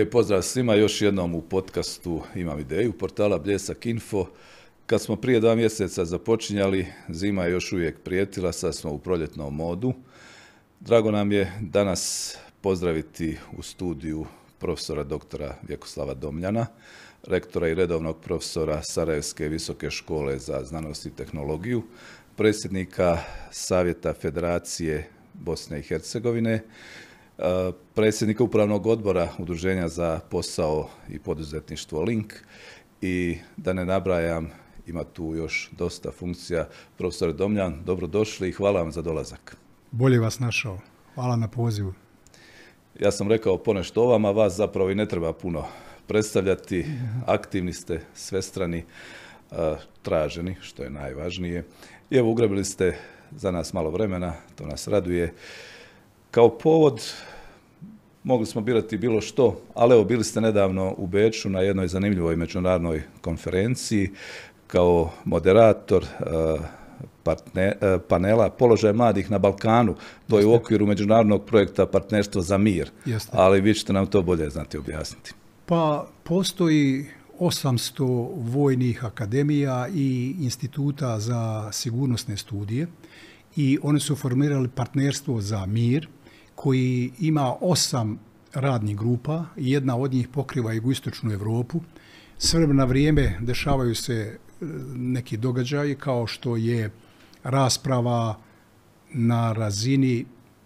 Lijep pozdrav svima, još jednom u podcastu Imam ideju, portala Bljesak Info. Kad smo prije 2 mjeseca započinjali, zima je još uvijek prijetila, sad smo u proljetnom modu. Drago nam je danas pozdraviti u studiju profesora doktora Vjekoslava Domljana, rektora i redovnog profesora Sarajevske visoke škole za znanost i tehnologiju, predsjednika Savjeta Federacije Bosne i Hercegovine, predsjednika Upravnog odbora Udruženja za posao i poduzetništvo Link i da ne nabrajam, ima tu još dosta funkcija. Profesor Domljan, dobrodošli i hvala vam za dolazak. Bolje vas našao. Hvala na pozivu. Ja sam rekao ponešto o vama, vas zapravo i ne treba puno predstavljati. Aktivni ste, svestrani, traženi, što je najvažnije. I evo, ugrabili ste za nas malo vremena, to nas raduje. Kao povod mogli smo birati bilo što, ali evo, bili ste nedavno u Beču na jednoj zanimljivoj međunarodnoj konferenciji kao moderator panela Položaj mladih na Balkanu. To je u okviru međunarodnog projekta Partnerstvo za mir. Ali vi ćete nam to bolje znati objasniti. Pa postoji 800 vojnih akademija i instituta za sigurnosne studije i oni su formirali Partnerstvo za mir koji ima 8 radnih grupa i jedna od njih pokriva jugoistočnu Europu. S vremena na vrijeme dešavaju se neki događaji kao što je rasprava na razini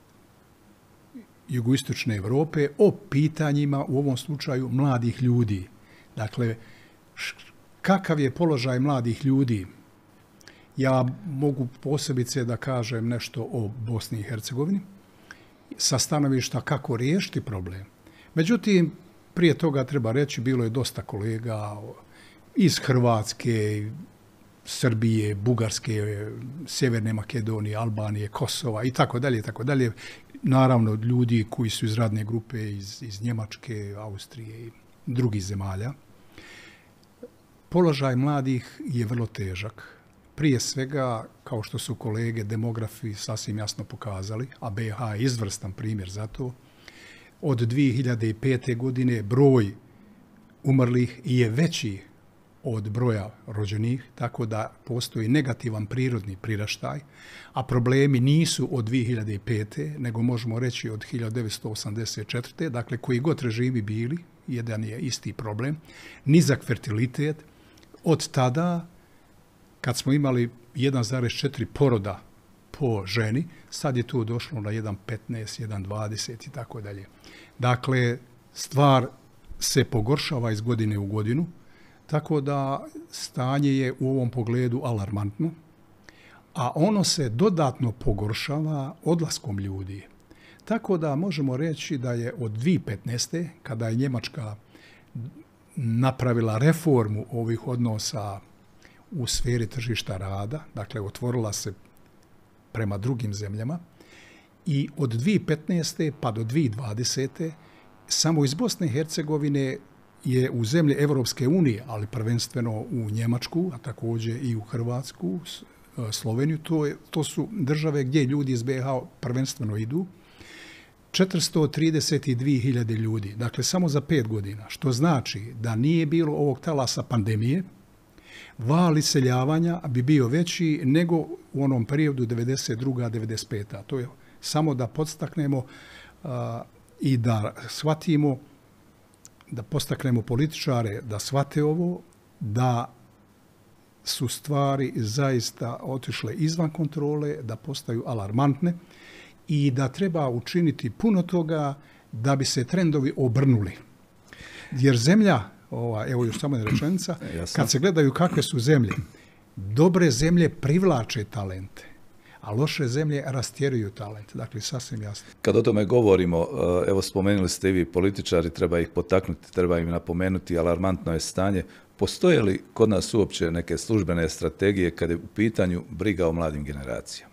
jugoistočne Europe o pitanjima, u ovom slučaju, mladih ljudi. Dakle, kakav je položaj mladih ljudi? Ja mogu posebice da kažem nešto o Bosni i Hercegovini sa stanovišta kako riješiti problem. Međutim, prije toga treba reći, bilo je dosta kolega iz Hrvatske, Srbije, Bugarske, Sjeverne Makedonije, Albanije, Kosova i tako dalje, tako dalje. Naravno, ljudi koji su iz radne grupe iz Njemačke, Austrije i drugih zemalja. Položaj mladih je vrlo težak. Prije svega, kao što su kolege demografi sasvim jasno pokazali, a BiH je izvrstan primjer za to, od 2005. godine broj umrlih je veći od broja rođenih, tako da postoji negativan prirodni priraštaj, a problemi nisu od 2005. nego možemo reći od 1984. Dakle, koji god režimi bili, jedan je isti problem, nizak fertilitet. Od tada, kad smo imali 1,4 poroda po ženi, sad je to došlo na 1,15, 1,20 i tako dalje. Dakle, stvar se pogoršava iz godine u godinu, tako da stanje je u ovom pogledu alarmantno, a ono se dodatno pogoršava odlaskom ljudi. Tako da možemo reći da je od 2015. kada je Njemačka napravila reformu ovih odnosa u sferi tržišta rada, dakle otvorila se prema drugim zemljama, i od 2015. pa do 2020. samo iz Bosne i Hercegovine je u zemlje Evropske unije, ali prvenstveno u Njemačku, a također i u Hrvatsku, Sloveniju, to su države gdje ljudi iz BiH prvenstveno idu, 432.000 ljudi, dakle samo za 5 godina, što znači da nije bilo ovog talasa pandemije, val iseljavanja bi bio veći nego u onom periodu 92-95. To je samo da podstaknemo i da shvatimo, da podstaknemo političare da shvate ovo, da su stvari zaista otišle izvan kontrole, da postaju alarmantne i da treba učiniti puno toga da bi se trendovi obrnuli. Jer zemlja, evo još samo jedna rečenica, kad se gledaju kakve su zemlje, dobre zemlje privlače talente, a loše zemlje rastjeruju talente. Dakle, sasvim jasno. Kad o tome govorimo, evo spomenuli ste i vi političari, treba ih potaknuti, treba im napomenuti, alarmantno je stanje. Postoje li kod nas uopće neke službene strategije kad je u pitanju briga o mladim generacijama?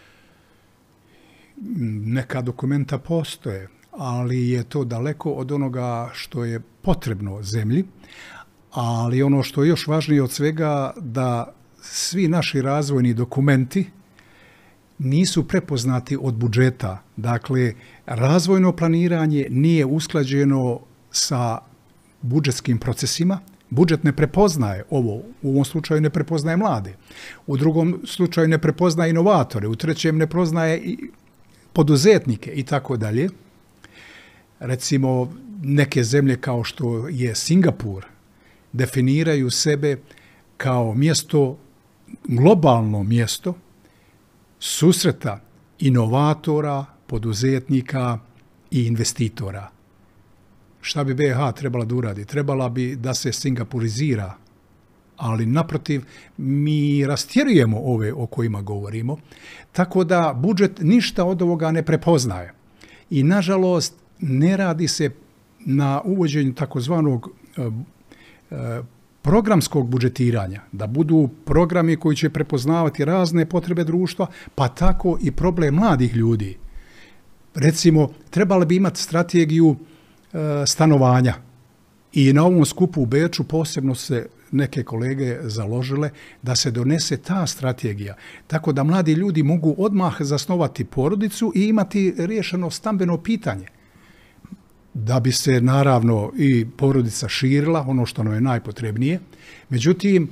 Neka dokumenta postoje, ali je to daleko od onoga što je potrebno zemlji. Ali ono što je još važnije od svega, da svi naši razvojni dokumenti nisu prepoznati od budžeta. Dakle, razvojno planiranje nije usklađeno sa budžetskim procesima. Budžet ne prepoznaje ovo, u ovom slučaju ne prepoznaje mlade, u drugom slučaju ne prepoznaje inovatore, u trećem ne prepoznaje i poduzetnike i tako dalje. Recimo, neke zemlje kao što je Singapur definiraju sebe kao mjesto, globalno mjesto susreta inovatora, poduzetnika i investitora. Šta bi BiH trebala da uradi? Trebala bi da se singapurizira, ali naprotiv mi rastjerujemo ove o kojima govorimo, tako da budžet ništa od ovoga ne prepoznaje. I nažalost ne radi se na uvođenju takozvanog programskog budžetiranja, da budu programi koji će prepoznavati razne potrebe društva, pa tako i problem mladih ljudi. Recimo, trebali bi imati strategiju stanovanja i na ovom skupu u Beču posebno se neke kolege založile da se donese ta strategija, tako da mladi ljudi mogu odmah zasnovati porodicu i imati riješeno stambeno pitanje. Da bi se naravno i porodica širila, ono što nam je najpotrebnije. Međutim,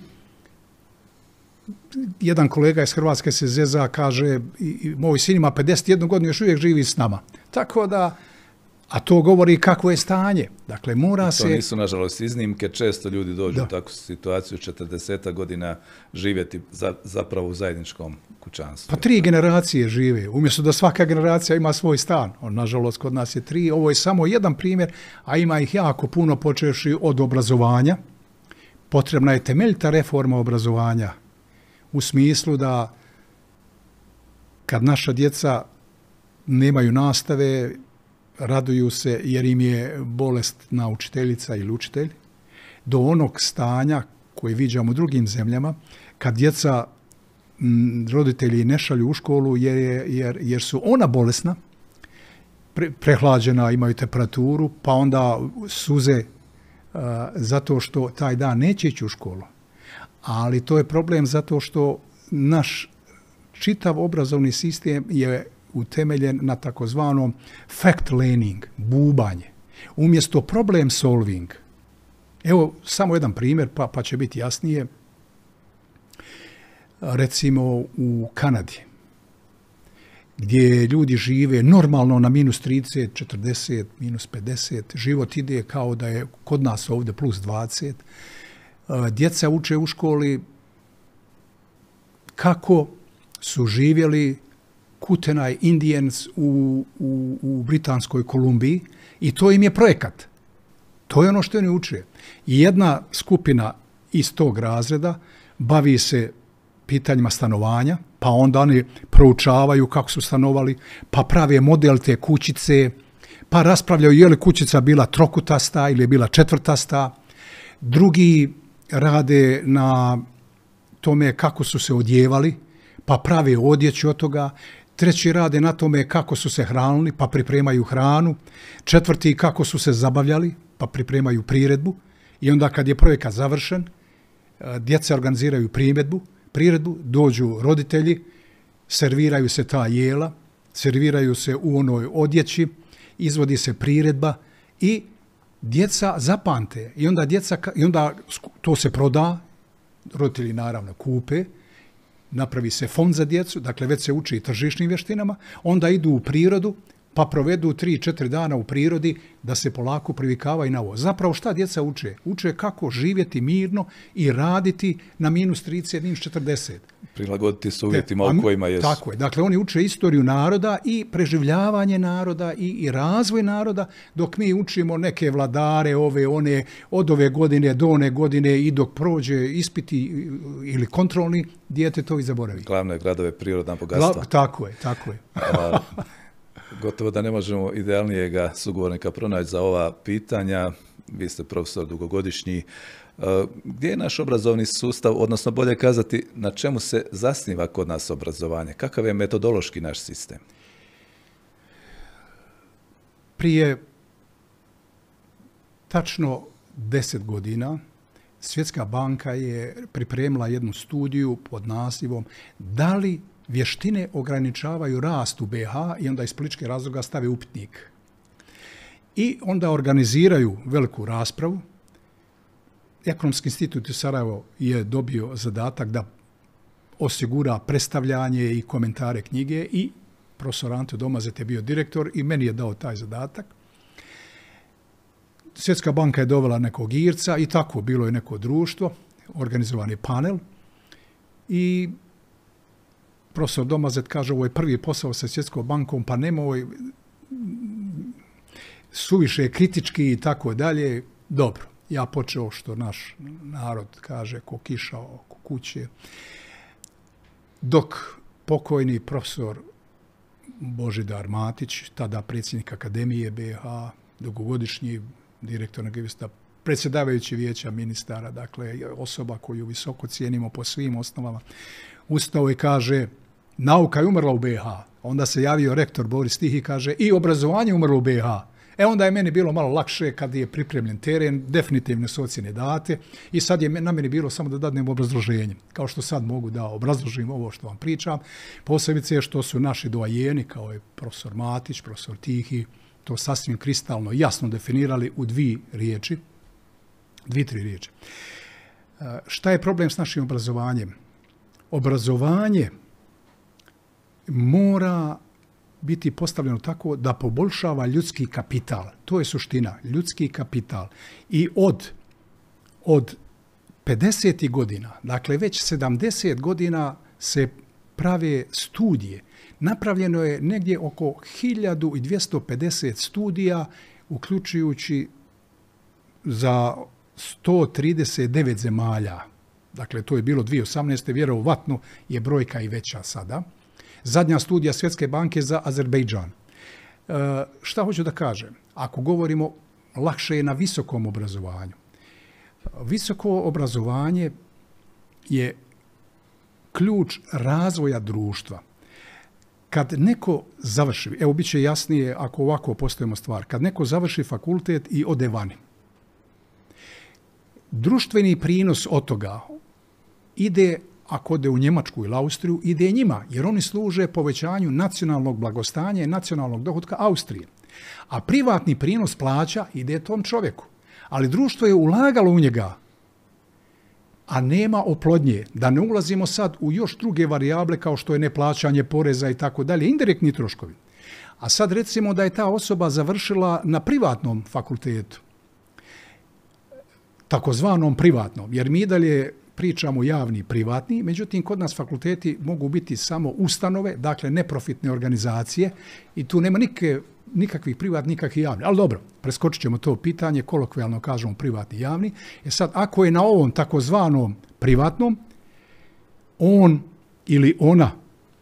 jedan kolega iz Hrvatske se zeza, kaže, moj sin ima 51 godinu, još uvijek živi s nama. Tako da, a to govori kako je stanje. Dakle, mora se... To nisu, nažalost, iznimke. Često ljudi dođu u takvu situaciju 40 godina živjeti zapravo u zajedničkom kućanstvu. Pa 3 generacije žive. Umjesto da svaka generacija ima svoj stan. Nažalost, kod nas je 3. Ovo je samo jedan primjer, a ima ih jako puno, počevši od obrazovanja. Potrebna je temeljita reforma obrazovanja u smislu da kad naša djeca nemaju nastave, raduju se jer im je bolesna učiteljica ili učitelj, do onog stanja koje viđamo u drugim zemljama, kad djeca roditelji ne šalju u školu jer su ona bolesna, prehlađena, imaju temperaturu, pa onda suze zato što taj dan neće ići u školu. Ali to je problem zato što naš čitav obrazovni sistem je utemeljen na takozvanom fact learning, bubanje, umjesto problem solving. Evo samo jedan primjer, pa će biti jasnije. Recimo u Kanadi, gdje ljudi žive normalno na minus 30, 40, minus 50, život ide kao da je kod nas ovdje plus 20. Djeca uče u školi kako su živjeli Kootenai Indians u Britanskoj Kolumbiji i to im je projekat. To je ono što oni uče. I jedna skupina iz tog razreda bavi se pitanjima stanovanja, pa onda oni proučavaju kako su stanovali, pa prave model te kućice, pa raspravljaju je li kućica bila trokutasta ili je bila četvrtasta. Drugi rade na tome kako su se odjevali, pa prave odjeću od toga. Treći rade na tome kako su se hranili, pa pripremaju hranu. Četvrti kako su se zabavljali, pa pripremaju priredbu. I onda kad je projekat završen, djeca organiziraju priredbu, dođu roditelji, serviraju se ta jela, serviraju se u onoj odjeći, izvodi se priredba i djeca zapamte. I onda to se proda, roditelji naravno kupe, napravi se fond za djecu, dakle već se uči tržišnim vještinama, onda idu u prirodu, pa provedu 3-4 dana u prirodi da se polako privikavaju na ovo. Zapravo šta djeca uče? Uče kako živjeti mirno i raditi na minus 30, minus 40. Prilagoditi se uvjetima u kojima jesu. Tako je. Dakle, oni uče istoriju naroda i preživljavanje naroda i razvoj naroda, dok mi učimo neke vladare, one, od ove godine do one godine i dok prođe ispiti ili kontrolni, dijete to i zaboravi. Glavno je gradove prirodna bogatstva. Tako je. Gotovo da ne možemo idealnijega sugovornika pronaći za ova pitanja. Vi ste profesor dugogodišnji. Gdje je naš obrazovni sustav, odnosno bolje kazati, na čemu se zasniva kod nas obrazovanje? Kakav je metodološki naš sistem? Prije tačno 10 godina Svjetska banka je pripremila jednu studiju pod nazivom da li vještine ograničavaju rast u BiH i onda iz političkih razloga stave upitnik. i onda organiziraju veliku raspravu. Ekonomski institut u Sarajevo je dobio zadatak da osigura predstavljanje i komentare knjige i profesor Ante Domazet je bio direktor i meni je dao taj zadatak. Svjetska banka je dovela nekog Irca i tako bilo je neko društvo, organizovan je panel i profesor Domazet kaže ovo je prvi posao sa Svjetskom bankom, pa nemoj suviše kritički i tako dalje. Dobro, ja počeo što naš narod kaže ko kiša oko kuće, dok pokojni profesor Božidar Matić, tada predsjednik Akademije BiH, dugogodišnji direktor Nagivista, predsjedavajući vijeća ministara, dakle osoba koju visoko cijenimo po svim osnovama, ustao i kaže nauka je umrla u BiH. Onda se javio rektor Boris Tih i kaže i obrazovanje umrlo u BiH. Onda je meni bilo malo lakše kad je pripremljen teren, definitivne su ocjene date i sad je na meni bilo samo da dadnem obrazloženje. Kao što sad mogu da obrazložim ovo što vam pričam, posebice što su naši doajeni, kao je profesor Matić, profesor Tihi, to sasvim kristalno jasno definirali u dvije, tri riječi. Šta je problem s našim obrazovanjem? Obrazovanje mora biti postavljeno tako da poboljšava ljudski kapital. To je suština, ljudski kapital. I od 50. godina, dakle već 70 godina se prave studije. Napravljeno je negdje oko 1250 studija, uključujući za 139 zemalja. Dakle, to je bilo 2018. Vjerovatno je brojka i veća sada. Zadnja studija Svjetske banke za Azerbejdžan. Šta hoću da kažem? Ako govorimo lakše je na visokom obrazovanju. Visoko obrazovanje je ključ razvoja društva. Kad neko završi, evo bit će jasnije ako ovako postavimo stvar, kad neko završi fakultet i ode vani, društveni prinos od toga ide, ako ode u Njemačku ili Austriju, ide njima, jer oni služe povećanju nacionalnog blagostanja i nacionalnog dohotka Austrije. A privatni prinos plaća ide tom čovjeku. Ali društvo je ulagalo u njega, a nema oplodnje. Da ne ulazimo sad u još druge varijable kao što je neplaćanje poreza i tako dalje, indirektni troškovi. A sad recimo da je ta osoba završila na privatnom fakultetu, takozvanom privatnom, jer mi dalje pričamo javni i privatni, međutim kod nas fakulteti mogu biti samo ustanove, dakle neprofitne organizacije i tu nema nikakvih privatnih, nikakvih javnih. Ali dobro, preskočit ćemo to pitanje, kolokvijalno kažemo privatni i javni. Sad, ako je na ovom takozvanom privatnom, on ili ona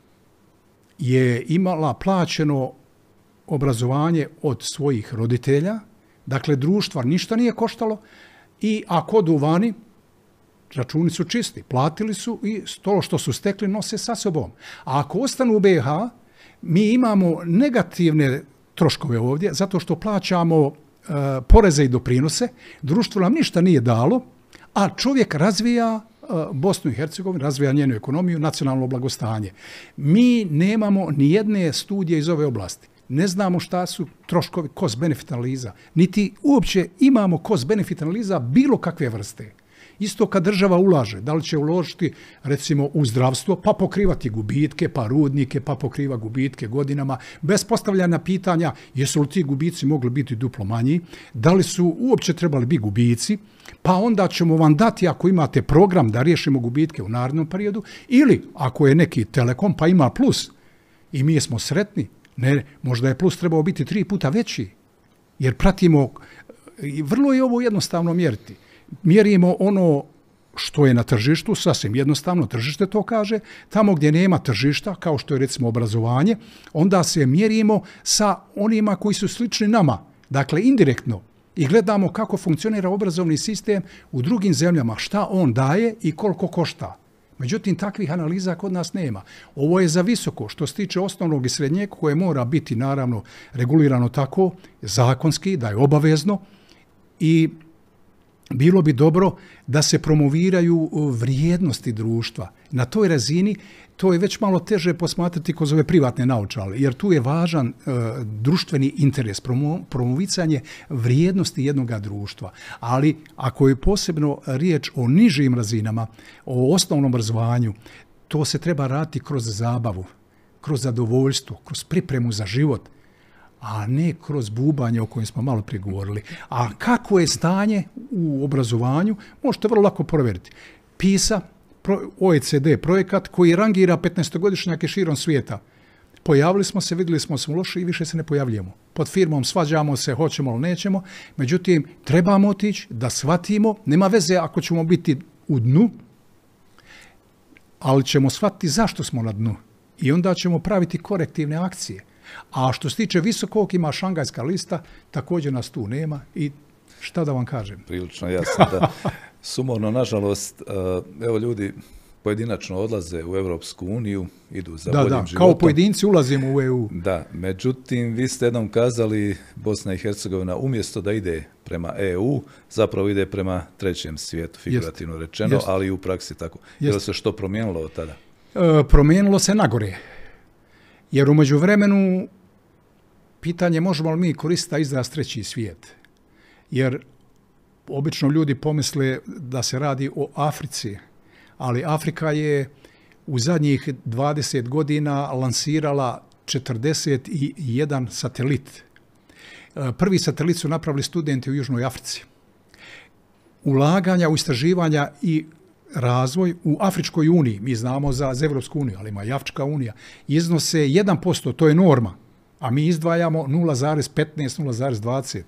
je imala plaćeno obrazovanje od svojih roditelja, dakle društva ništa nije koštalo i ako odu vani, računi su čisti, platili su i to što su stekli nose sa sobom. A ako ostanu u BiH, mi imamo negativne troškove ovdje, zato što plaćamo poreze i doprinose, društvo nam ništa nije dalo, a čovjek razvija Bosnu i Hercegovinu, razvija njenu ekonomiju, nacionalno blagostanje. Mi nemamo ni jedne studije iz ove oblasti. Ne znamo šta su troškovi cost-benefit analiza, niti uopće imamo cost-benefit analiza bilo kakve vrste. Isto kad država ulaže, da li će uložiti recimo u zdravstvo, pa pokrivati gubitke, pa rudnike, pa pokriva gubitke godinama, bez postavljanja pitanja jesu li ti gubici mogli biti duplo manji, da li su uopće trebali biti gubici, pa onda ćemo vam dati ako imate program da riješimo gubitke u narednom periodu, ili ako je neki telekom pa ima plus i mi smo sretni, ne, možda je plus trebao biti 3 puta veći, jer pratimo, vrlo je ovo jednostavno mjeriti. Mjerimo ono što je na tržištu, sasvim jednostavno tržište to kaže, tamo gdje nema tržišta, kao što je recimo obrazovanje, onda se mjerimo sa onima koji su slični nama, dakle indirektno, i gledamo kako funkcionira obrazovni sistem u drugim zemljama, šta on daje i koliko košta. Međutim, takvih analiza kod nas nema. Ovo je za visoko, što se tiče osnovnog i srednjeg, koje mora biti naravno regulirano tako, zakonski, da je obavezno i bilo bi dobro da se promoviraju vrijednosti društva. Na toj razini to je već malo teže posmatrati kroz ove privatne naočale, jer tu je važan društveni interes, promovicanje vrijednosti jednog društva. Ali ako je posebno riječ o nižim razinama, o osnovnom obrazovanju, to se treba raditi kroz zabavu, kroz zadovoljstvo, kroz pripremu za život, a ne kroz bubanje o kojem smo malo prije govorili. A kako je stanje u obrazovanju, možete vrlo lako provjeriti. PISA, OECD projekat koji rangira 15-godišnjake širom svijeta. Pojavili smo se, vidjeli smo smo loši i više se ne pojavljujemo. Pod firmom svađamo se, hoćemo ili nećemo. Međutim, trebamo otići da shvatimo, nema veze ako ćemo biti u dnu, ali ćemo shvatiti zašto smo na dnu. I onda ćemo praviti korektivne akcije. A što se tiče visokog, ima šangajska lista, također nas tu nema i šta da vam kažem? Prilično jasno, da. Sumorno, nažalost, evo ljudi pojedinačno odlaze u Europsku uniju, idu za boljim životom. Kao pojedinci ulazimo u EU. Da, međutim, vi ste jednom kazali Bosna i Hercegovina umjesto da ide prema EU, zapravo ide prema trećem svijetu, figurativno rečeno, ali i u praksi tako. Je li se što promijenilo od tada? Promijenilo se nagore. Jer u međuvremenu pitanje možemo li mi koristiti izraz treći svijet. Jer obično ljudi pomisle da se radi o Africi, ali Afrika je u zadnjih 20 godina lansirala 41 satelit. Prvi satelit su napravili studenti u Južnoj Africi. Ulaganja u istraživanja i razvoj u Afričkoj uniji, mi znamo za Evropsku uniju, ali ima i Afrička unija, iznose 1%, to je norma, a mi izdvajamo 0,15, 0,20.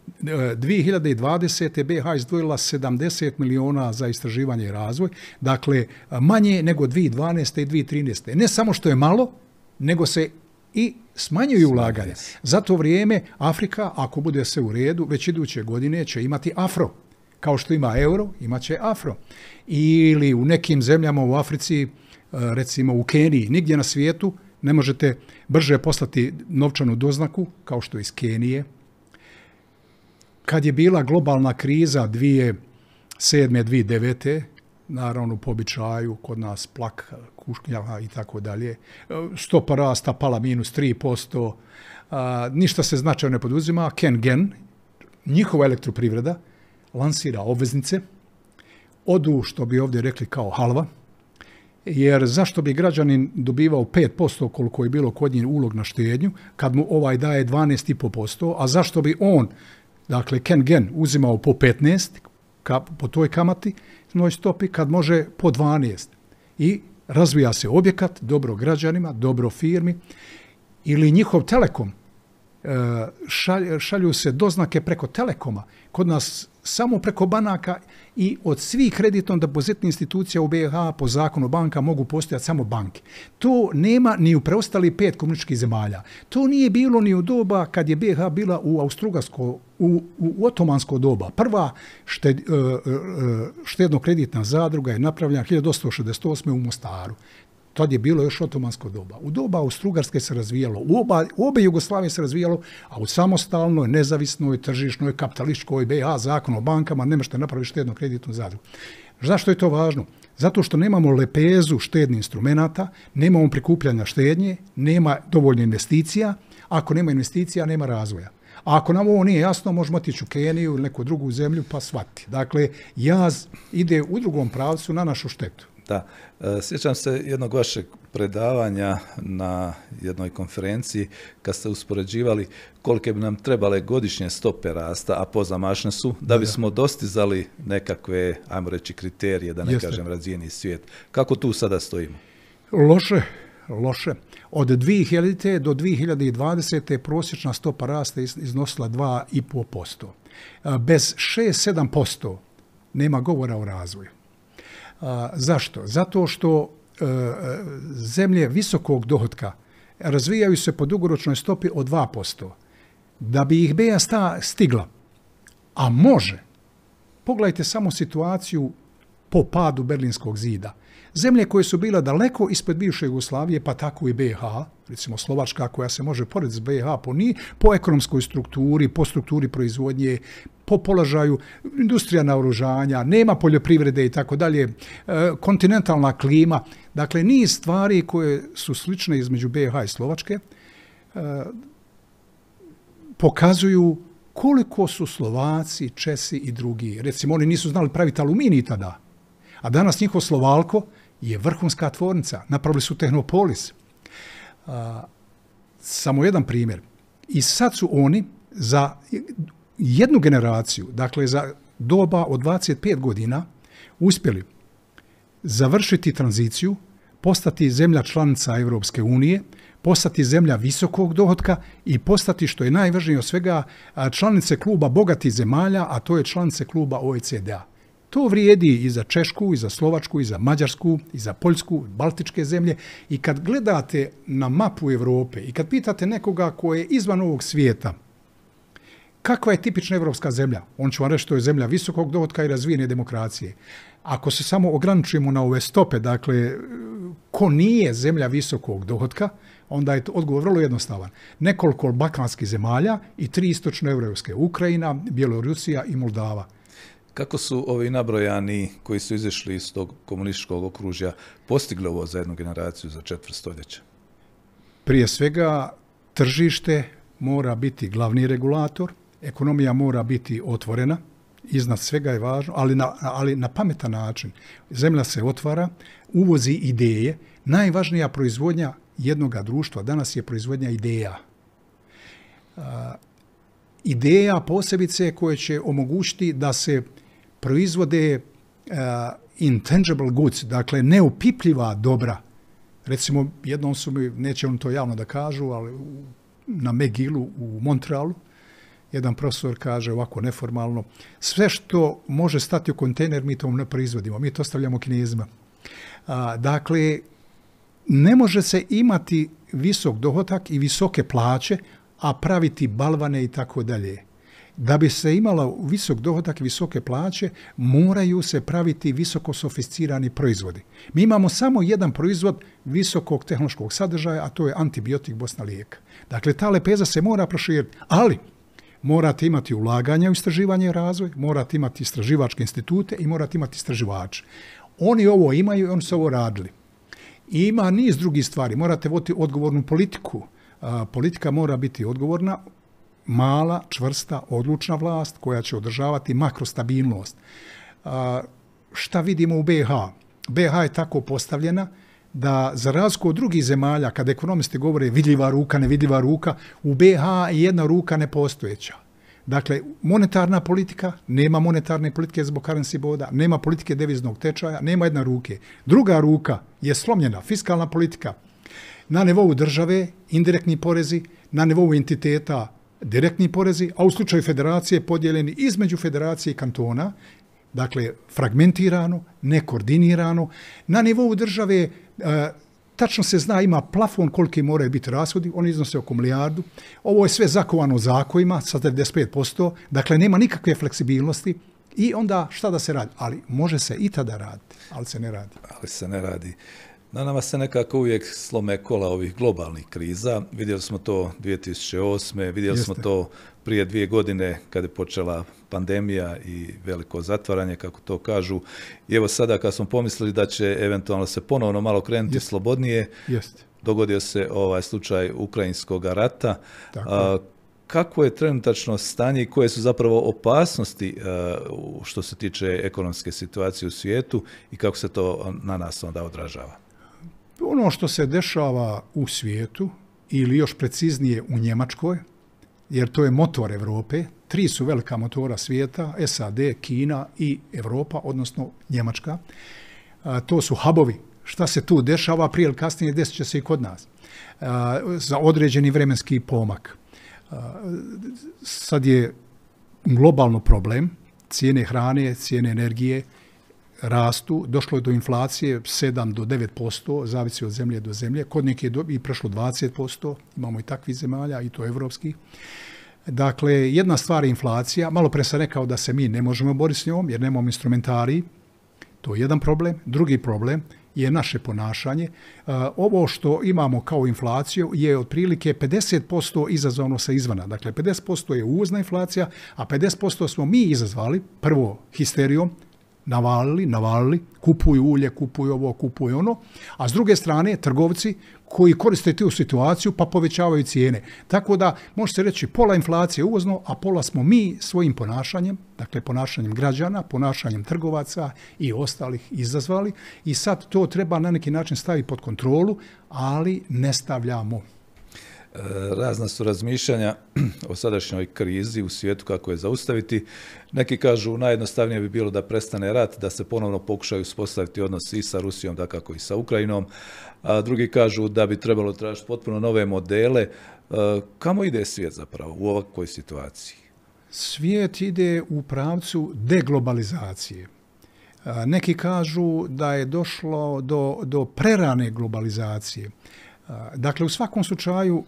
2020. BiH izdvojila 70 miliona za istraživanje i razvoj, dakle manje nego 2012. i 2013. Ne samo što je malo, nego se i smanjuju ulaganja. Za to vrijeme Afrika, ako bude sve u redu, već iduće godine će imati afro. Kao što ima euro, imat će afro. Ili u nekim zemljama u Africi, recimo u Keniji, nigdje na svijetu ne možete brže poslati novčanu doznaku, kao što iz Kenije. Kad je bila globalna kriza 2007. 2009. naravno po običaju, kod nas plak, kušnjava i tako dalje, stopa rasta pala -3%, ništa se značajno ne poduzima. Kengen, njihova elektroprivreda, lansira obveznice, odu, što bi ovdje rekli, kao halva, jer zašto bi građanin dobivao 5% koliko je bilo kod njih ulog na štednju, kad mu ovaj daje 12,5%, a zašto bi on, dakle Kengen, uzimao po 15% po toj kamati, stopi, kad može po 12%. I razvija se objekat, dobro građanima, dobro firmi, ili njihov Telekom, šalju se doznake preko Telekoma, kod nas samo preko banaka i od svih kreditno-depozitnih institucija u BiH po zakonu o bankama mogu postojati samo banke. To nema ni u preostali 5 komunističkih zemalja. To nije bilo ni u doba kad je BiH bila u Austrougarsko, u otomansko doba. Prva štedno-kreditna zadruga je napravljena 1868. u Mostaru. Tad je bilo još otomansko doba. U doba Austrougarske se razvijalo, u obe Jugoslavije se razvijalo, a u samostalnoj, nezavisnoj, tržišnoj, kapitalističkoj BiH zakon o bankama ne možete napraviti štedno kreditnu zadrugu. Zašto je to važno? Zato što nemamo lepezu štednih instrumenata, nemamo prikupljanja štednje, nema dovoljno investicija. Ako nema investicija, nema razvoja. A ako nam ovo nije jasno, možemo otići u Keniju ili neku drugu zemlju pa shvatiti. Dakle, jaz ide u drugom pravcu na našu štetu. Da, sjećam se jednog vašeg predavanja na jednoj konferenciji kad ste uspoređivali kolike bi nam trebale godišnje stope rasta, a pozamašne su, da bismo dostizali nekakve, ajmo reći, kriterije, da ne kažem razvijeni svijet. Kako tu sada stojimo? Loše. Od 2000. do 2020. prosječna stopa rasta iznosila 2,5%. Bez 6-7% nema govora o razvoju. Zašto? Zato što zemlje visokog dohotka razvijaju se po dugoročnoj stopi od 2%. Da bi ih BiH stigla, a može, pogledajte samo situaciju po padu Berlinskog zida. Zemlje koje su bile daleko ispred bivše Jugoslavije, pa tako i BiH, recimo Slovačka koja se može porediti s BiH po ekonomskoj strukturi, po strukturi proizvodnje, po položaju industrija naoružanja, nema poljoprivrede i tako dalje, kontinentalna klima. Dakle, niz stvari koje su slične između BiH i Slovačke pokazuju koliko su Slovaci, Česi i drugi. Recimo, oni nisu znali praviti aluminij tada, a danas njihovo Slovalko je vrhunska tvornica. Napravili su Tehnopolis. Samo jedan primjer. I sad su oni za jednu generaciju, dakle za doba od 25 godina, uspjeli završiti tranziciju, postati zemlja članica Europske unije, postati zemlja visokog dohotka i postati, što je najvažnije od svega, članice kluba bogatih zemalja, a to je članice kluba OECD-a. To vrijedi i za Češku, i za Slovačku, i za Mađarsku, i za Poljsku, baltičke zemlje. I kad gledate na mapu Europe i kad pitate nekoga ko je izvan ovog svijeta, kakva je tipična evropska zemlja? On će vam reći, to je zemlja visokog dohotka i razvijene demokracije. Ako se samo ograničimo na ove stope, dakle, ko nije zemlja visokog dohotka, onda je odgovor vrlo jednostavan. Nekoliko balkanskih zemalja i 3 istočnoevropske, Ukrajina, Bjelorusija i Moldava. Kako su ovi nabrojani koji su izašli iz tog komunističkog okružja postigli ovo za jednu generaciju, za 4 stoljeća? Prije svega, tržište mora biti glavni regulator, ekonomija mora biti otvorena, iznad svega je važno, ali na pametan način. Zemlja se otvara, uvozi ideje. Najvažnija proizvodnja jednog društva danas je proizvodnja ideja. Ideja posebice koje će omogućiti da se proizvode intangible goods, dakle neupipljiva dobra. Recimo, jednom su mi, neće on to javno da kažu, ali na McGillu u Montrealu, jedan profesor kaže ovako neformalno, sve što može stati u kontejner mi to ne proizvodimo, mi to stavljamo Kinezima. Dakle, ne može se imati visok dohodak i visoke plaće, a praviti balvane i tako dalje. Da bi se imala visok dohodak i visoke plaće, moraju se praviti visoko sofisticirani proizvodi. Mi imamo samo jedan proizvod visokog tehnološkog sadržaja, a to je antibiotik Bosna lijeka. Dakle, ta lepeza se mora proširiti, ali morate imati ulaganja u istraživanje i razvoj, morate imati istraživačke institute i morate imati istraživače. Oni ovo imaju i oni su ovo radili. I ima niz drugih stvari. Morate voditi odgovornu politiku. Politika mora biti odgovorna, mala, čvrsta, odlučna vlast koja će održavati makrostabilnost. Šta vidimo u BiH? BiH je tako postavljena da za razliku od drugih zemalja, kada ekonomisti govore vidljiva ruka, nevidljiva ruka, u BiH je jedna ruka nepostojeća. Dakle, monetarna politika, nema monetarne politike zbog currency boda, nema politike deviznog tečaja, nema jedne ruke. Druga ruka je slomljena, fiskalna politika. Na nivou države indirektni porezi, na nivou entiteta direktni porezi, a u slučaju federacije podijeljeni između federacije i kantona, dakle fragmentirano, nekoordinirano. Na nivou države tačno se zna, ima plafon koliki moraju biti rashodi, oni iznose oko milijardu. Ovo je sve zakovano zakonima sa 95%, dakle nema nikakve fleksibilnosti i onda šta da se radi? Ali može se i tada raditi, ali se ne radi. Na nama se nekako uvijek slome kola ovih globalnih kriza. Vidjeli smo to 2008. Vidjeli smo to prije 2 godine kada je počela pandemija i veliko zatvaranje, kako to kažu. I evo sada kad smo pomislili da će eventualno se ponovno malo krenuti slobodnije, dogodio se ovaj slučaj ukrajinskog rata. Kako je trenutačno stanje i koje su zapravo opasnosti što se tiče ekonomske situacije u svijetu i kako se to na nas onda odražava? Ono što se dešava u svijetu, ili još preciznije u Njemačkoj, jer to je motor Europe, 3 su velika motora svijeta, SAD, Kina i Europa, odnosno Njemačka. To su hubovi. Šta se tu dešava, prije ili kasnije desit će se i kod nas. Za određeni vremenski pomak. Sad je globalno problem, cijene hrane, cijene energije rastu, došlo je do inflacije 7 do 9%, zavisi od zemlje do zemlje, kod neke je i prešlo 20%, imamo i takvih zemalja, i to evropskih. Dakle, jedna stvar je inflacija, malo pre sam rekao da se mi ne možemo boriti s njom jer nemamo instrumentarij, To je jedan problem. Drugi problem je naše ponašanje. Ovo što imamo kao inflaciju je otprilike 50% izazvano sa izvana. Dakle, 50% je uvozna inflacija, a 50% smo mi izazvali, prvo histerijom, navalili, kupuju ulje, kupuju ovo, kupuju ono, a s druge strane trgovci koji koriste tu situaciju pa povećavaju cijene. Tako da može se reći pola inflacije uvozno, a pola smo mi svojim ponašanjem, dakle ponašanjem građana, ponašanjem trgovaca i ostalih izazvali i sad to treba na neki način staviti pod kontrolu, ali ne stavljamo. Razna su razmišljanja o sadašnjoj krizi u svijetu kako je zaustaviti. Neki kažu najjednostavnije bi bilo da prestane rat, da se ponovno pokušaju uspostaviti odnos i sa Rusijom, dakako i sa Ukrajinom, a drugi kažu da bi trebalo tražiti potpuno nove modele. Kamo ide svijet zapravo u ovakvoj situaciji? Svijet ide u pravcu deglobalizacije. Neki kažu da je došlo do prerane globalizacije. Dakle, u svakom slučaju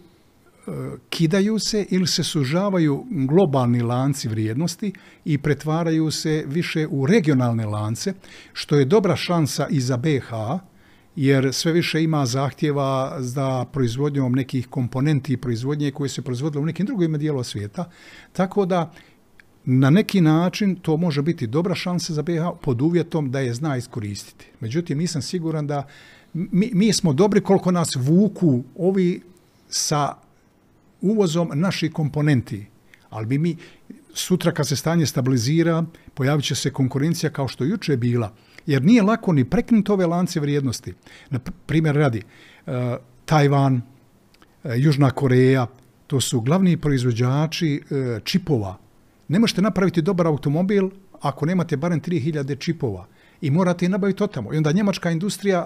kidaju se ili se sužavaju globalni lanci vrijednosti i pretvaraju se više u regionalne lance, što je dobra šansa i za BiH, jer sve više ima zahtjeva za proizvodnjom nekih komponenti proizvodnje koje se proizvodile u nekim drugim dijelovima svijeta. Tako da na neki način to može biti dobra šansa za BiH pod uvjetom da je zna iskoristiti. Međutim, nisam siguran da mi smo dobri koliko nas vuku ovi sa uvozom naših komponenti, ali bi mi sutra kad se stanje stabilizira, pojavit će se konkurencija kao što juče je bila, jer nije lako ni prekinuti ove lance vrijednosti. Na primjer radi, Tajvan, Južna Koreja, to su glavni proizvođači čipova. Ne možete napraviti dobar automobil ako nemate barem 3000 čipova i morate ih nabaviti od tamo. I onda njemačka industrija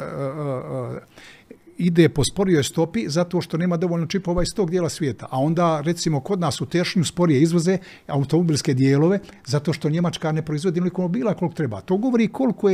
ide po sporijoj stopi zato što nema dovoljno čipova iz tog dijela svijeta. A onda, recimo, kod nas u Tešnju sporije izvoze automobilske dijelove zato što Njemačka ne proizvodi automobila koliko treba. To govori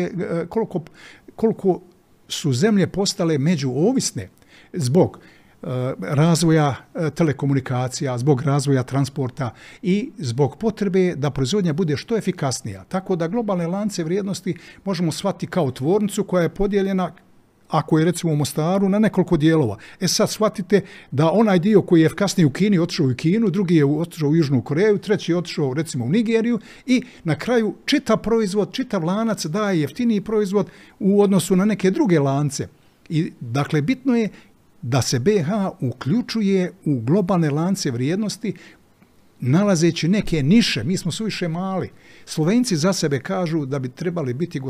koliko su zemlje postale međuovisne zbog razvoja telekomunikacija, zbog razvoja transporta i zbog potrebe da proizvodnja bude što efikasnija. Tako da globalne lance vrijednosti možemo shvatiti kao tvornicu koja je podijeljena, ako je recimo u Mostaru, na nekoliko dijelova. Sad shvatite da onaj dio koji je efikasniji u Kini otišao u Kinu, drugi je otišao u Južnu Koreju, treći je otišao recimo u Nigeriju i na kraju čitav lanac daje jeftiniji proizvod u odnosu na neke druge lance. I dakle, bitno je da se BiH uključuje u globalne lance vrijednosti nalazeći neke niše. Mi smo suviše mali. Slovenci za sebe kažu da bi trebali biti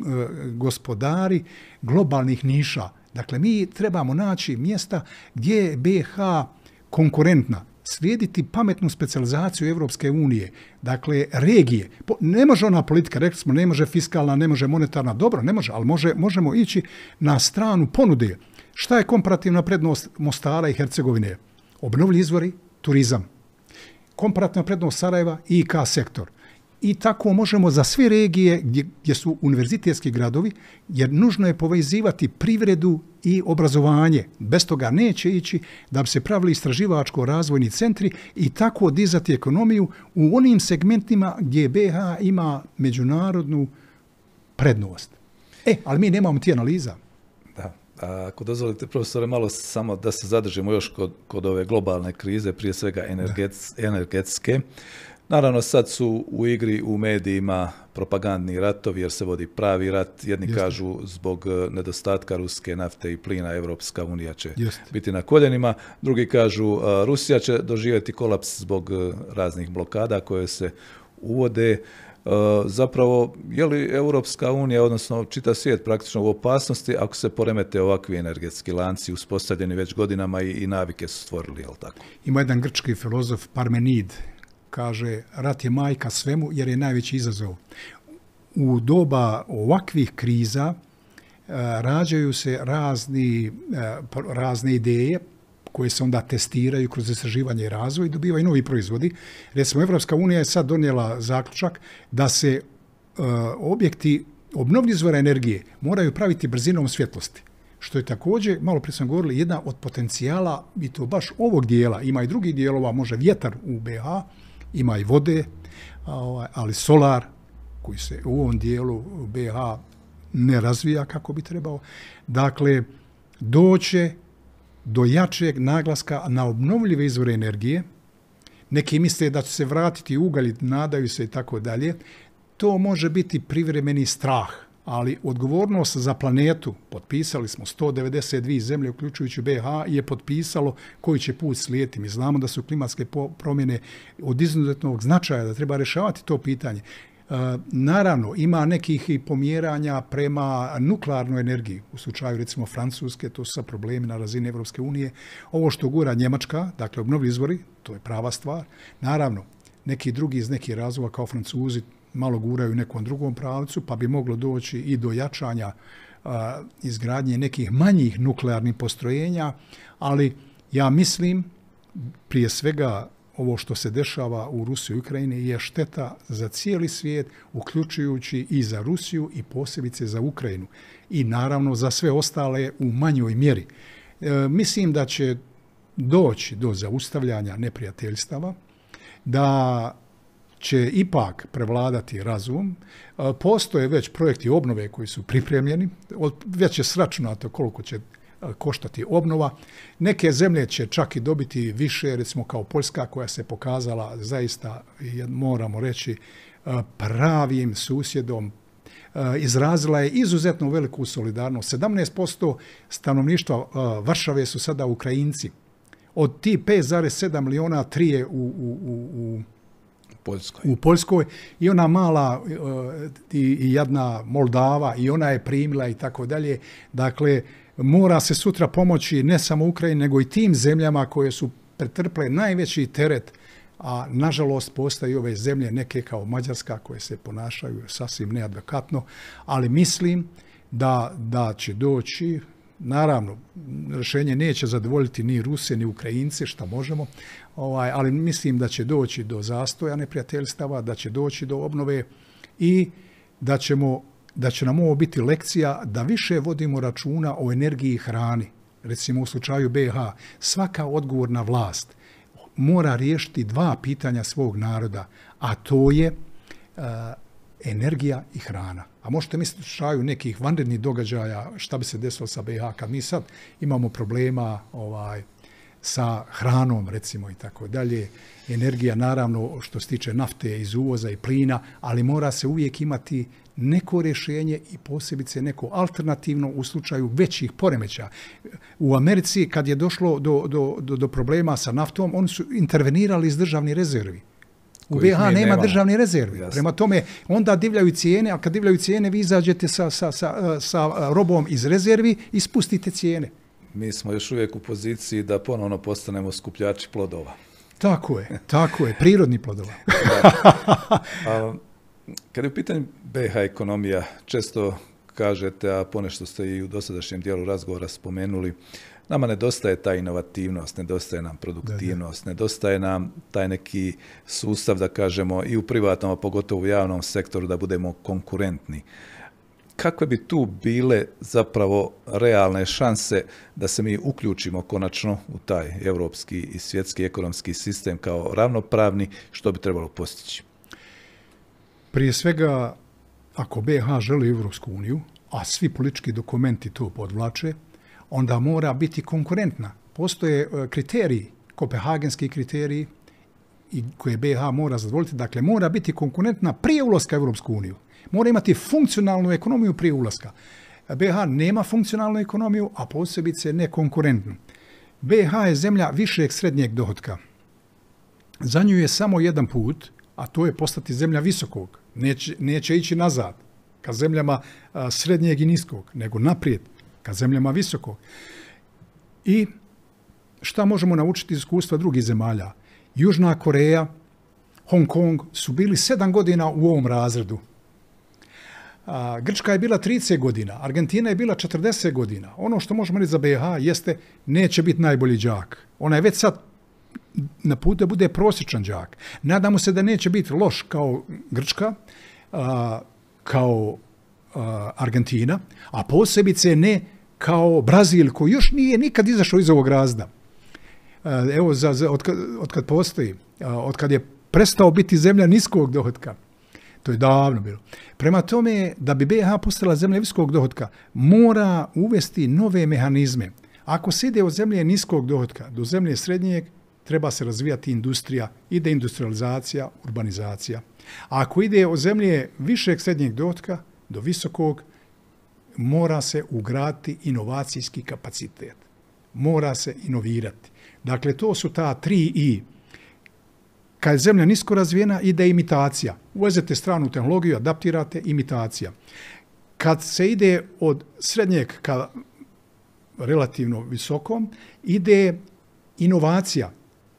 gospodari globalnih niša. Dakle, mi trebamo naći mjesta gdje je BiH konkurentna, slijediti pametnu specijalizaciju Evropske unije, dakle regije. Ne može ona politika, rekli smo, ne može fiskalna, ne može monetarna, dobro, ne može, ali možemo ići na stranu ponude. Šta je komparativna prednost Mostara i Hercegovine? Obnovljivi izvori, turizam. Komparativna prednost Sarajeva, IK sektor. I tako možemo za sve regije gdje su univerzitetski gradovi, jer nužno je povezivati privredu i obrazovanje. Bez toga neće ići da bi se pravili istraživačko-razvojni centri i tako dizati ekonomiju u onim segmentima gdje BiH ima međunarodnu prednost. Ali mi nemamo ti analiza. Da. Ako dozvolite, profesore, malo samo da se zadržimo još kod ove globalne krize, prije svega energetske. Naravno, sad su u igri u medijima propagandni ratovi jer se vodi pravi rat. Jedni kažu zbog nedostatka ruske nafte i plina Evropska unija će biti na koljenima. Drugi kažu Rusija će doživjeti kolaps zbog raznih blokada koje se uvode. Zapravo, je li Europska unija, odnosno čitav svijet praktično u opasnosti ako se poremete ovakvi energetski lanci uspostavljeni već godinama i navike su stvorili, jel tako? Ima jedan grčki filozof Parmenid, kaže, rat je majka svemu jer je najveći izazov. U doba ovakvih kriza rađaju se razne ideje koje se onda testiraju kroz istraživanje i razvoj i dobivaju novi proizvodi. Recimo, Evropska unija je sad donijela zaključak da se objekti obnovljivih izvora energije moraju praviti brzinom svjetlosti. Što je također, malo prije smo govorili, jedna od potencijala i to baš ovog dijela. Ima i drugih dijelova, može vjetar u BiH, ima i vode, ali solar, koji se u ovom dijelu BiH ne razvija kako bi trebao. Dakle, doće do jačeg naglaska na obnovljive izvore energije. Neki misle da će se vratiti ugalj, nadaju se i tako dalje. To može biti privremeni strah, ali odgovornost za planetu, potpisali smo 192 zemlje, uključujući BiH, je potpisalo koji će put slijediti. Mi znamo da su klimatske promjene od izuzetnog značaja, da treba rješavati to pitanje. Naravno, ima nekih i pomjeranja prema nuklearnoj energiji. U slučaju, recimo, Francuske, to su sa problemi na razini Evropske unije. Ovo što gura Njemačka, dakle, obnovljivi izvori, to je prava stvar. Naravno, neki drugi iz nekih razloga kao Francuzi malo guraju u nekom drugom pravcu, pa bi moglo doći i do jačanja izgradnje nekih manjih nuklearnih postrojenja, ali ja mislim, prije svega, ovo što se dešava u Rusiji i Ukrajini je šteta za cijeli svijet, uključujući i za Rusiju i posebice za Ukrajinu. I naravno za sve ostale u manjoj mjeri. Mislim da će doći do zaustavljanja neprijateljstava, da će ipak prevladati razum. Postoje već projekti obnove koji su pripremljeni, već je sračunato koliko će koštati obnova. Neke zemlje će čak i dobiti više, recimo kao Poljska koja se pokazala zaista, moramo reći, pravim susjedom. Izrazila je izuzetno veliku solidarnost. 17% stanovništva Varšave su sada Ukrajinci. Od ti 5,7 miliona 3 je u Poljskoj i ona mala i jedna Moldava i ona je primila i tako dalje. Dakle, mora se sutra pomoći ne samo Ukrajini, nego i tim zemljama koje su pretrple najveći teret, a nažalost postoje ove zemlje, neke kao Mađarska, koje se ponašaju sasvim neadekvatno, ali mislim da će doći, naravno, rješenje neće zadovoljiti ni Ruse, ni Ukrajince, šta možemo, ali mislim da će doći do zastoja neprijateljstava, da će doći do obnove i da će nam ovo biti lekcija da više vodimo računa o energiji i hrani. Recimo u slučaju BiH, svaka odgovorna vlast mora riješiti 2 pitanja svog naroda, a to je energija i hrana. A možete misliti u slučaju nekih vanrednih događaja šta bi se desilo sa BiH kad mi sad imamo problema sa hranom, recimo, i tako dalje. Energija, naravno, što se tiče nafte iz uvoza i plina, ali mora se uvijek imati neko rješenje i posebice neko alternativno u slučaju većih poremećaja. U Americi, kad je došlo do problema sa naftom, oni su intervenirali iz državnih rezervi. U BiH nema državnih rezervi. Jasno. Prema tome, onda divljaju cijene, a kad divljaju cijene, vi izađete sa robom iz rezervi i spustite cijene. Mi smo još uvijek u poziciji da ponovno postanemo skupljači plodova. Tako je, prirodni plodova. Kad je u pitanju BiH ekonomija, često kažete, a ponešto ste i u dosadašnjem dijelu razgovora spomenuli, nama nedostaje ta inovativnost, nedostaje nam produktivnost, nedostaje nam taj neki sustav, da kažemo, i u privatnom, a pogotovo u javnom sektoru, da budemo konkurentni. Kakve bi tu bile zapravo realne šanse da se mi uključimo konačno u taj europski i svjetski ekonomski sistem kao ravnopravni, što bi trebalo postići? Prije svega, ako BiH želi Europsku uniju, a svi politički dokumenti to podvlače, onda mora biti konkurentna. Postoje kriteriji, kopenhagenski kriteriji koje BiH mora zadovoljiti. Dakle, mora biti konkurentna prije ulaska u Europsku uniju. Mora imati funkcionalnu ekonomiju prije ulaska. BiH nema funkcionalnu ekonomiju, a posebice nekonkurentnu. BiH je zemlja višeg srednjeg dohotka. Za nju je samo jedan put, a to je postati zemlja visokog. Neće ići nazad ka zemljama srednjeg i niskog, nego naprijed ka zemljama visokog. I šta možemo naučiti iz iskustva drugih zemalja? Južna Koreja, Hong Kong su bili 7 godina u ovom razredu. Grčka je bila 30 godina, Argentina je bila 40 godina. Ono što možemo reći za BiH jeste neće biti najbolji đak. Ona je već sad na putu da bude prosječan đak. Nadamo se da neće biti loš kao Grčka, kao Argentina, a posebice ne kao Brazil, koji još nije nikad izašao iz ovog razda. Evo, od kad postoji, od kad je prestao biti zemlja niskog dohotka. To je davno bilo. Prema tome, da bi BiH postala zemlja visokog dohotka, mora uvesti nove mehanizme. Ako se ide od zemlje niskog dohotka do zemlje srednjeg, treba se razvijati industrija, ide industrializacija, urbanizacija. A ako ide od zemlje višeg srednjeg dohotka do visokog, mora se ugraditi inovacijski kapacitet. Mora se inovirati. Dakle, to su ta 3 I. Kad je zemlja nisko razvijena, ide imitacija. Uvezete stranu tehnologiju, adaptirate, imitacija. Kad se ide od srednjeg ka relativno visokom, ide inovacija.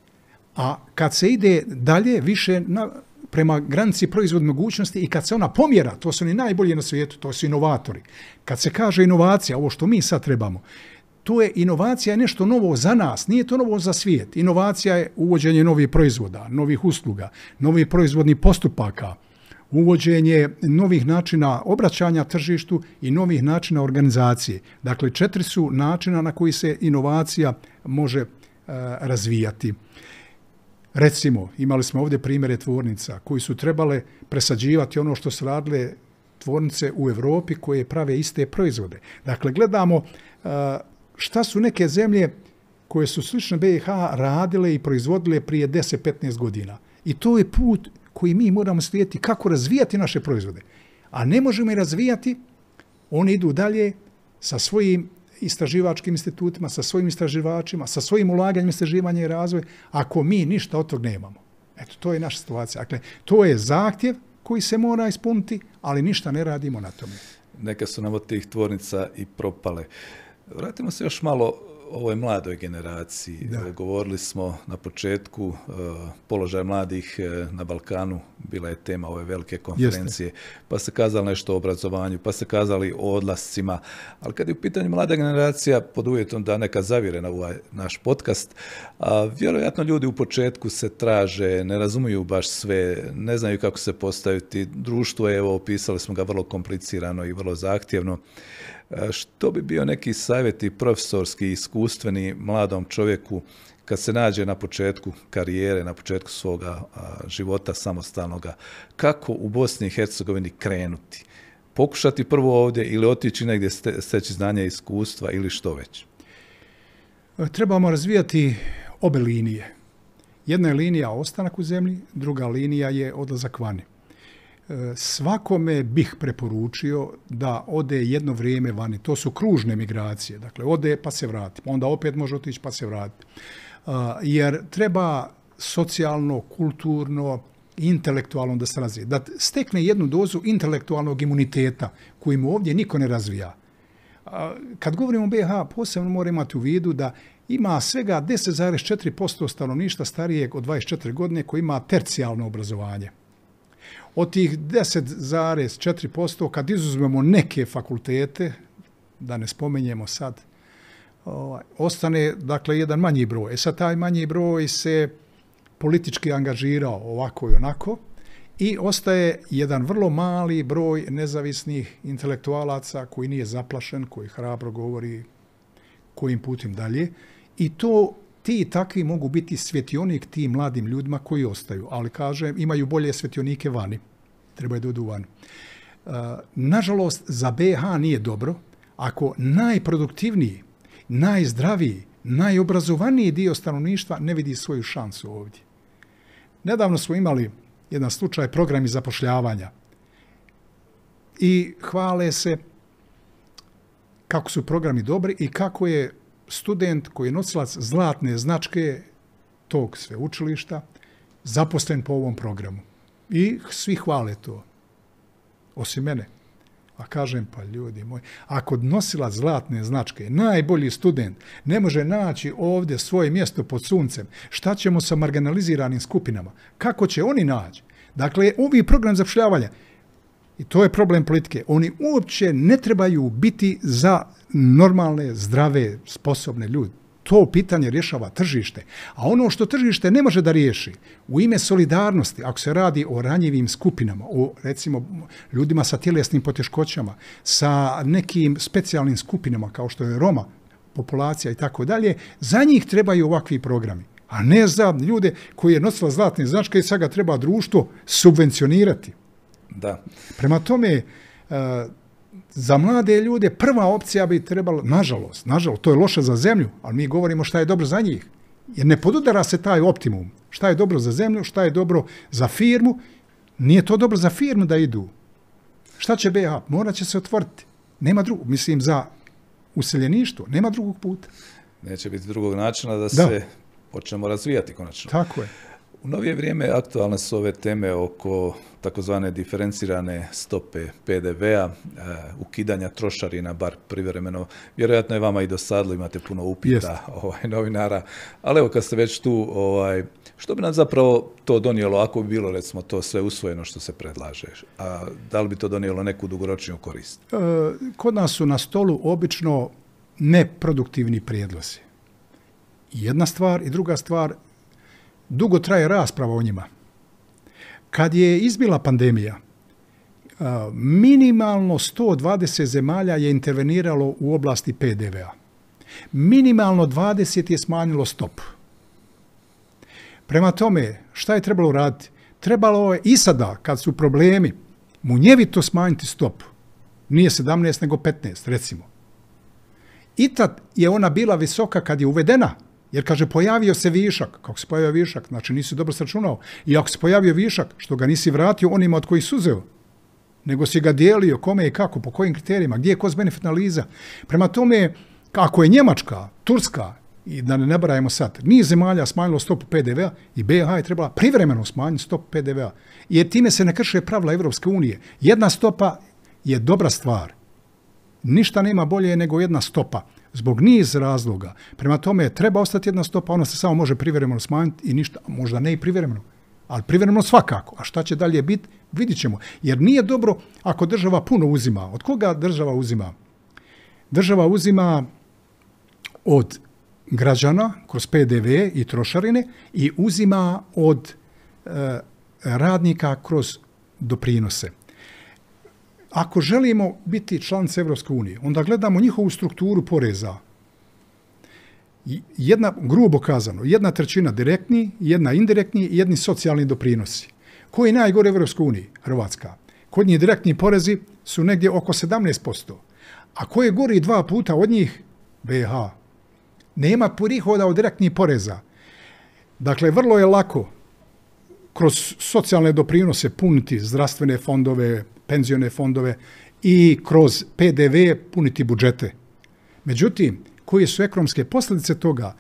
A kad se ide dalje, više prema granici proizvodne mogućnosti i kad se ona pomjera, to su oni najbolji na svijetu, to su inovatori. Kad se kaže inovacija, ovo što mi sad trebamo, to je inovacija nešto novo za nas, nije to novo za svijet. Inovacija je uvođenje novih proizvoda, novih usluga, novih proizvodnih postupaka, uvođenje novih načina obraćanja tržištu i novih načina organizacije. Dakle, 4 su načina na koji se inovacija može razvijati. Recimo, imali smo ovdje primjere tvornica koji su trebale presađivati ono što su radile tvornice u Europi koje prave iste proizvode. Dakle, gledamo šta su neke zemlje koje su slične BiH radile i proizvodile prije 10-15 godina. I to je put koji mi moramo slijediti kako razvijati naše proizvode. A ne možemo ih razvijati, oni idu dalje sa svojim istraživačkim institutima, sa svojim istraživačima, sa svojim ulaganjem istraživanja i razvoj, ako mi ništa od tog nemamo. Eto, to je naša situacija. Dakle, to je zahtjev koji se mora ispuniti, ali ništa ne radimo na tome. Neka su nam od tih tvornica i propale. Vratimo se još malo ovoj mladoj generaciji. Govorili smo na početku položaj mladih na Balkanu, bila je tema ove velike konferencije. Jeste. Pa se kazali nešto o obrazovanju, pa se kazali o odlascima. Ali kad je u pitanju mlada generacija, pod uvjetom da neka zavire na ovaj naš podcast, vjerojatno ljudi u početku se traže, ne razumiju baš sve, ne znaju kako se postaviti. Društvo je, evo, opisali smo ga, vrlo komplicirano i vrlo zahtjevno. Što bi bio neki savjeti profesorski, iskustveni mladom čovjeku kad se nađe na početku karijere, na početku svoga života samostalnoga, kako u Bosni i Hercegovini krenuti? Pokušati prvo ovdje ili otići negdje steći znanja i iskustva ili što već? Trebamo razvijati obe linije. Jedna je linija ostanak u zemlji, druga linija je odlazak vani. Svakome bih preporučio da ode jedno vrijeme vani. To su kružne migracije. Dakle, ode pa se vrati. Onda opet može otići pa se vrati. Jer treba socijalno, kulturno, intelektualno da se razvije. Da stekne jednu dozu intelektualnog imuniteta koju mu ovdje niko ne razvija. Kad govorimo o BiH, posebno moramo imati u vidu da ima svega 10,4% stanovništva starijeg od 24 godine koji ima tercijalno obrazovanje. Od tih 10,4%, kad izuzmemo neke fakultete, da ne spomenjemo sad, ostane dakle jedan manji broj. Sad taj manji broj se politički angažirao ovako i onako i ostaje jedan vrlo mali broj nezavisnih intelektualaca koji nije zaplašen, koji hrabro govori kojim putem dalje. I to ti takvi mogu biti svjetionik tim mladim ljudima koji ostaju, ali kažem, imaju bolje svjetionike vani. Trebaju da odu van. Nažalost, za BiH nije dobro ako najproduktivniji, najzdraviji, najobrazovaniji dio stanovništva ne vidi svoju šansu ovdje. Nedavno smo imali jedan slučaj programi zapošljavanja i hvale se kako su programi dobri i kako je student koji je nosilac zlatne značke tog sveučilišta zaposlen po ovom programu. I svi hvale to, osim mene. A kažem, pa ljudi moji, ako nosilac zlatne značke, najbolji student, ne može naći ovdje svoje mjesto pod suncem, šta ćemo sa marginaliziranim skupinama? Kako će oni naći? Dakle, ovi program zapošljavanja, i to je problem politike, oni uopće ne trebaju biti za normalne, zdrave, sposobne ljude. To pitanje rješava tržište. A ono što tržište ne može da riješi, u ime solidarnosti, ako se radi o ranjivim skupinama, o recimo ljudima sa tjelesnim poteškoćama, sa nekim specijalnim skupinama kao što je Roma, populacija i tako dalje, za njih trebaju ovakvi programi. A ne za ljude koji je nosila zlatne značke i sad ga treba društvo subvencionirati. Da. Prema tome, za mlade ljude prva opcija bi trebala, nažalost, to je loše za zemlju, ali mi govorimo šta je dobro za njih. Jer ne podudara se taj optimum. Šta je dobro za zemlju, šta je dobro za firmu. Nije to dobro za firmu da idu. Šta će BiH? Morat će se otvoriti. Nema drugog, mislim, za useljeništvo, nema drugog puta. Neće biti drugog načina da se počnemo razvijati konačno. Tako je. U novije vrijeme aktualne su ove teme oko takozvane diferencirane stope PDV-a, ukidanja trošarina, bar privremeno. Vjerojatno je vama i dosadilo, imate puno upita novinara. Ali evo, kad ste već tu, što bi nam zapravo to donijelo ako bi bilo, recimo, to sve usvojeno što se predlaže? A da li bi to donijelo neku dugoročniju korist? Kod nas su na stolu obično neproduktivni prijedlozi. Jedna stvar i druga stvar, dugo traje rasprava o njima. Kad je izbila pandemija, minimalno 120 zemalja je interveniralo u oblasti PDV-a. Minimalno 20 je smanjilo stopu. Prema tome, šta je trebalo raditi? Trebalo je i sada, kad su problemi, munjevito smanjiti stopu. Nije 17, nego 15, recimo. I tad je ona bila visoka kad je uvedena. Jer, kaže, pojavio se višak. Kako se pojavio višak? Znači, nisi dobro sračunao. I ako se pojavio višak, što ga nisi vratio onima od kojih si uzeo, nego si ga dijelio, kome i kako, po kojim kriterijima, gdje je cost-benefit analiza. Prema tome, ako je Njemačka, Turska, i da ne nabrajamo sad, niz zemalja smanjilo stopu PDV-a i BiH je trebala privremeno smanjiti stopu PDV-a. Jer time se ne krše pravila Evropske unije. Jedna stopa je dobra stvar. Ništa nema bolje nego jedna stopa. Zbog niz razloga. Prema tome, treba ostati jedna stopa, ona se samo može privremeno smanjiti i ništa, možda ne i privremeno, ali privremeno svakako. A šta će dalje biti, vidit ćemo. Jer nije dobro ako država puno uzima. Od koga država uzima? Država uzima od građana kroz PDV i trošarine i uzima od radnika kroz doprinose. Ako želimo biti članice Evropske unije, onda gledamo njihovu strukturu poreza. Grubo kazano, 1/3 direktni, 1 indirektni i 1 socijalni doprinosi. Koji je najgore u Evropskoj uniji? Hrvatska. Kod njih direktni porezi su negdje oko 17%. A ko je gori 2 puta od njih? BiH. Nema prihoda od direktnih poreza. Dakle, vrlo je lako kroz socijalne doprinose puniti zdravstvene fondove, penzione fondove i kroz PDV puniti budžete. Međutim, koje su ekonomske posljedice toga?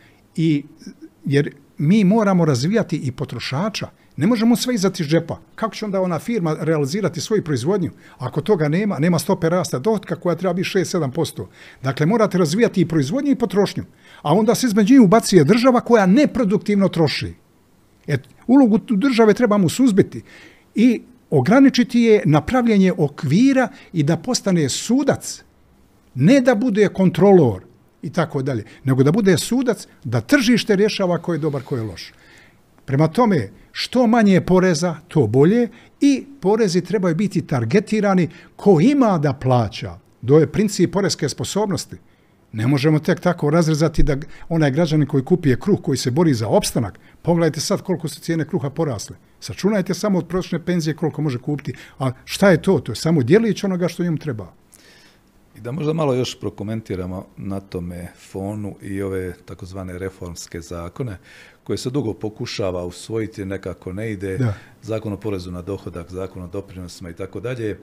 Jer mi moramo razvijati i potrošača. Ne možemo sve izdati iz džepa. Kako će onda ona firma realizirati svoju proizvodnju? Ako toga nema stope rasta dohotka koja treba biti 6-7%. Dakle, morate razvijati i proizvodnju i potrošnju. A onda se između njih ubacuje država koja neproduktivno troši. Ulogu države trebamo suzbiti i ograničiti je na pravljenje okvira i da postane sudac. Ne da bude kontrolor i tako dalje, nego da bude sudac, da tržište rješava ko je dobar, ko je loš. Prema tome, što manje poreza, to bolje i porezi trebaju biti targetirani ko ima da plaća. To je princip poreske sposobnosti. Ne možemo tek tako razrezati da onaj građanin koji kupuje kruh, koji se bori za opstanak, pogledajte sad koliko su cijene kruha porasle. Sačunajte samo od prosječne penzije koliko može kupiti. A šta je to? To je samo djelić onoga što njemu treba. I da možda malo još prokomentiramo na tome fonu i ove takozvane reformske zakone koje se dugo pokušava usvojiti, nekako ne ide. Da. Zakon o porezu na dohodak, zakon o doprinosima i tako dalje.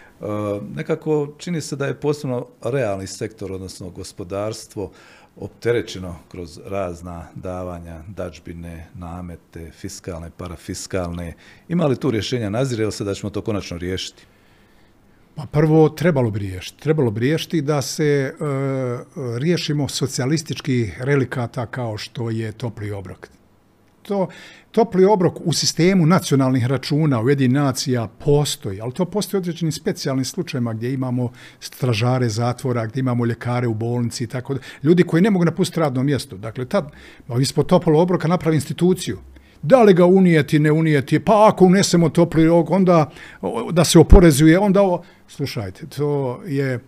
Nekako čini se da je posebno realni sektor, odnosno gospodarstvo, opterećeno kroz razna davanja, dadžbine, namete, fiskalne, parafiskalne. Ima li tu rješenja? Nazire se da ćemo to konačno riješiti? Pa prvo, trebalo bi riješiti da se riješimo socijalističkih relikata kao što je topli obrok. Topli obrok u sistemu nacionalnih računa Ujedinjenih nacija postoji, ali to postoji u određenim specijalnim slučajima gdje imamo stražare zatvora, gdje imamo ljekare u bolnici i tako da. Ljudi koji ne mogu napustiti radno mjesto. Dakle, tad ispod toplog obroka napravi instituciju. Da li ga unijeti, ne unijeti, pa ako unesemo topli obrok, onda da se oporezuje, onda ovo. Slušajte, to je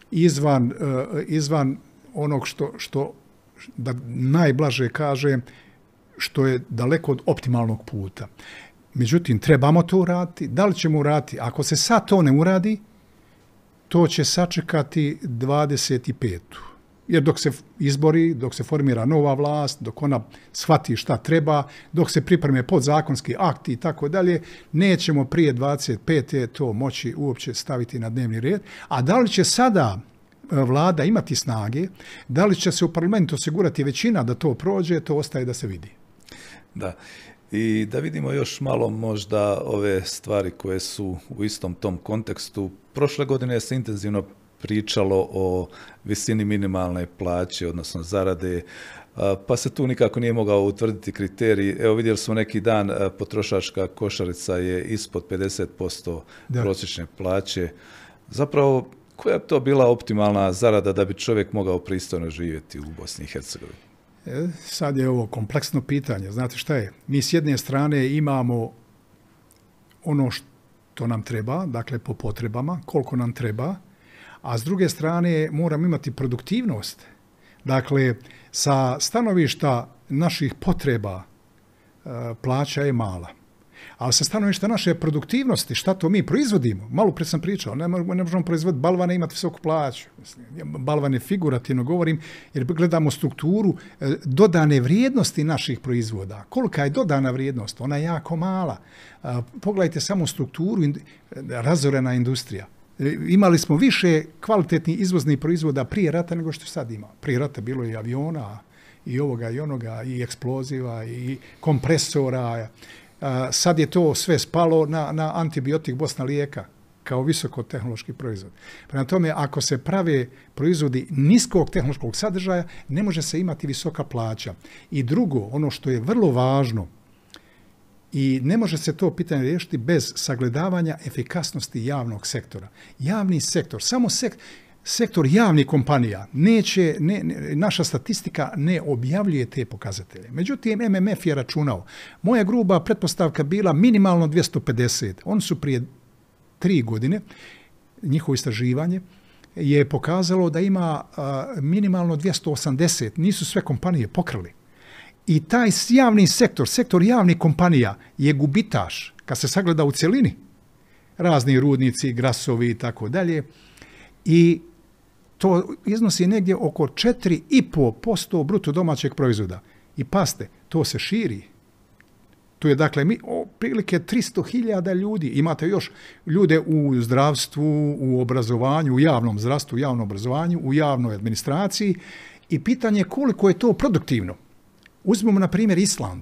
izvan onog što da najblaže kaže, što je daleko od optimalnog puta. Međutim, trebamo to uraditi. Da li ćemo uraditi? Ako se sad to ne uradi, to će sačekati 25. Jer dok se izbori, dok se formira nova vlast, dok ona shvati šta treba, dok se pripreme podzakonski akti i tako dalje, nećemo prije 25. to moći uopće staviti na dnevni red. A da li će sada vlada imati snage, da li će se u parlamentu osigurati većina da to prođe, to ostaje da se vidi. Da. I da vidimo još malo možda ove stvari koje su u istom tom kontekstu. Prošle godine se intenzivno pričalo o visini minimalne plaće, odnosno zarade, pa se tu nikako nije mogao utvrditi kriterij. Evo vidjeli smo neki dan, potrošačka košarica je ispod 50% prosječne plaće. Zapravo, koja bi to bila optimalna zarada da bi čovjek mogao pristojno živjeti u Bosni i Hercegovini? Sad je ovo kompleksno pitanje. Znate šta je? Mi s jedne strane imamo ono što nam treba, dakle po potrebama, koliko nam treba, a s druge strane moramo imati produktivnost. Dakle, sa stanovišta naših potreba plaća je mala. Ali sa stanovišta naše produktivnosti, šta to mi proizvodimo? Malo prije sam pričao, ne možemo proizvoditi balvane i imati visoku plaću. Balvane figurativno govorim, jer gledamo strukturu dodane vrijednosti naših proizvoda. Kolika je dodana vrijednost? Ona je jako mala. Pogledajte samo strukturu, razorena industrija. Imali smo više kvalitetnih izvoznih proizvoda prije rata nego što sad ima. Prije rata bilo je i aviona, i ovoga i onoga, i eksploziva, i kompresora. Sad je to sve spalo na antibiotik Bosna lijeka kao visokotehnološki proizvod. Prema tome, ako se prave proizvodi niskog tehnološkog sadržaja, ne može se imati visoka plaća. I drugo, ono što je vrlo važno, i ne može se to pitanje riješiti bez sagledavanja efikasnosti javnog sektora. Javni sektor, samo sektor javnih kompanija, naša statistika ne objavljuje te pokazatelje. Međutim, MMF je računao. Moja gruba pretpostavka bila minimalno 250. Oni su prije 3 godine, njihovo istraživanje, je pokazalo da ima minimalno 280. Nisu sve kompanije pokrali. I taj javni sektor javnih kompanija je gubitaš, kad se sagleda u cjelini, razni rudnici, grasovi i tako dalje, i to iznosi negdje oko 4,5% bruto domaćeg proizvoda. I paste, to se širi. Tu je dakle prilike 300.000 ljudi. Imate još ljude u zdravstvu, u obrazovanju, u javnom zdravstvu, u javnom obrazovanju, u javnoj administraciji. I pitanje je koliko je to produktivno. Uzmimo na primjer Island.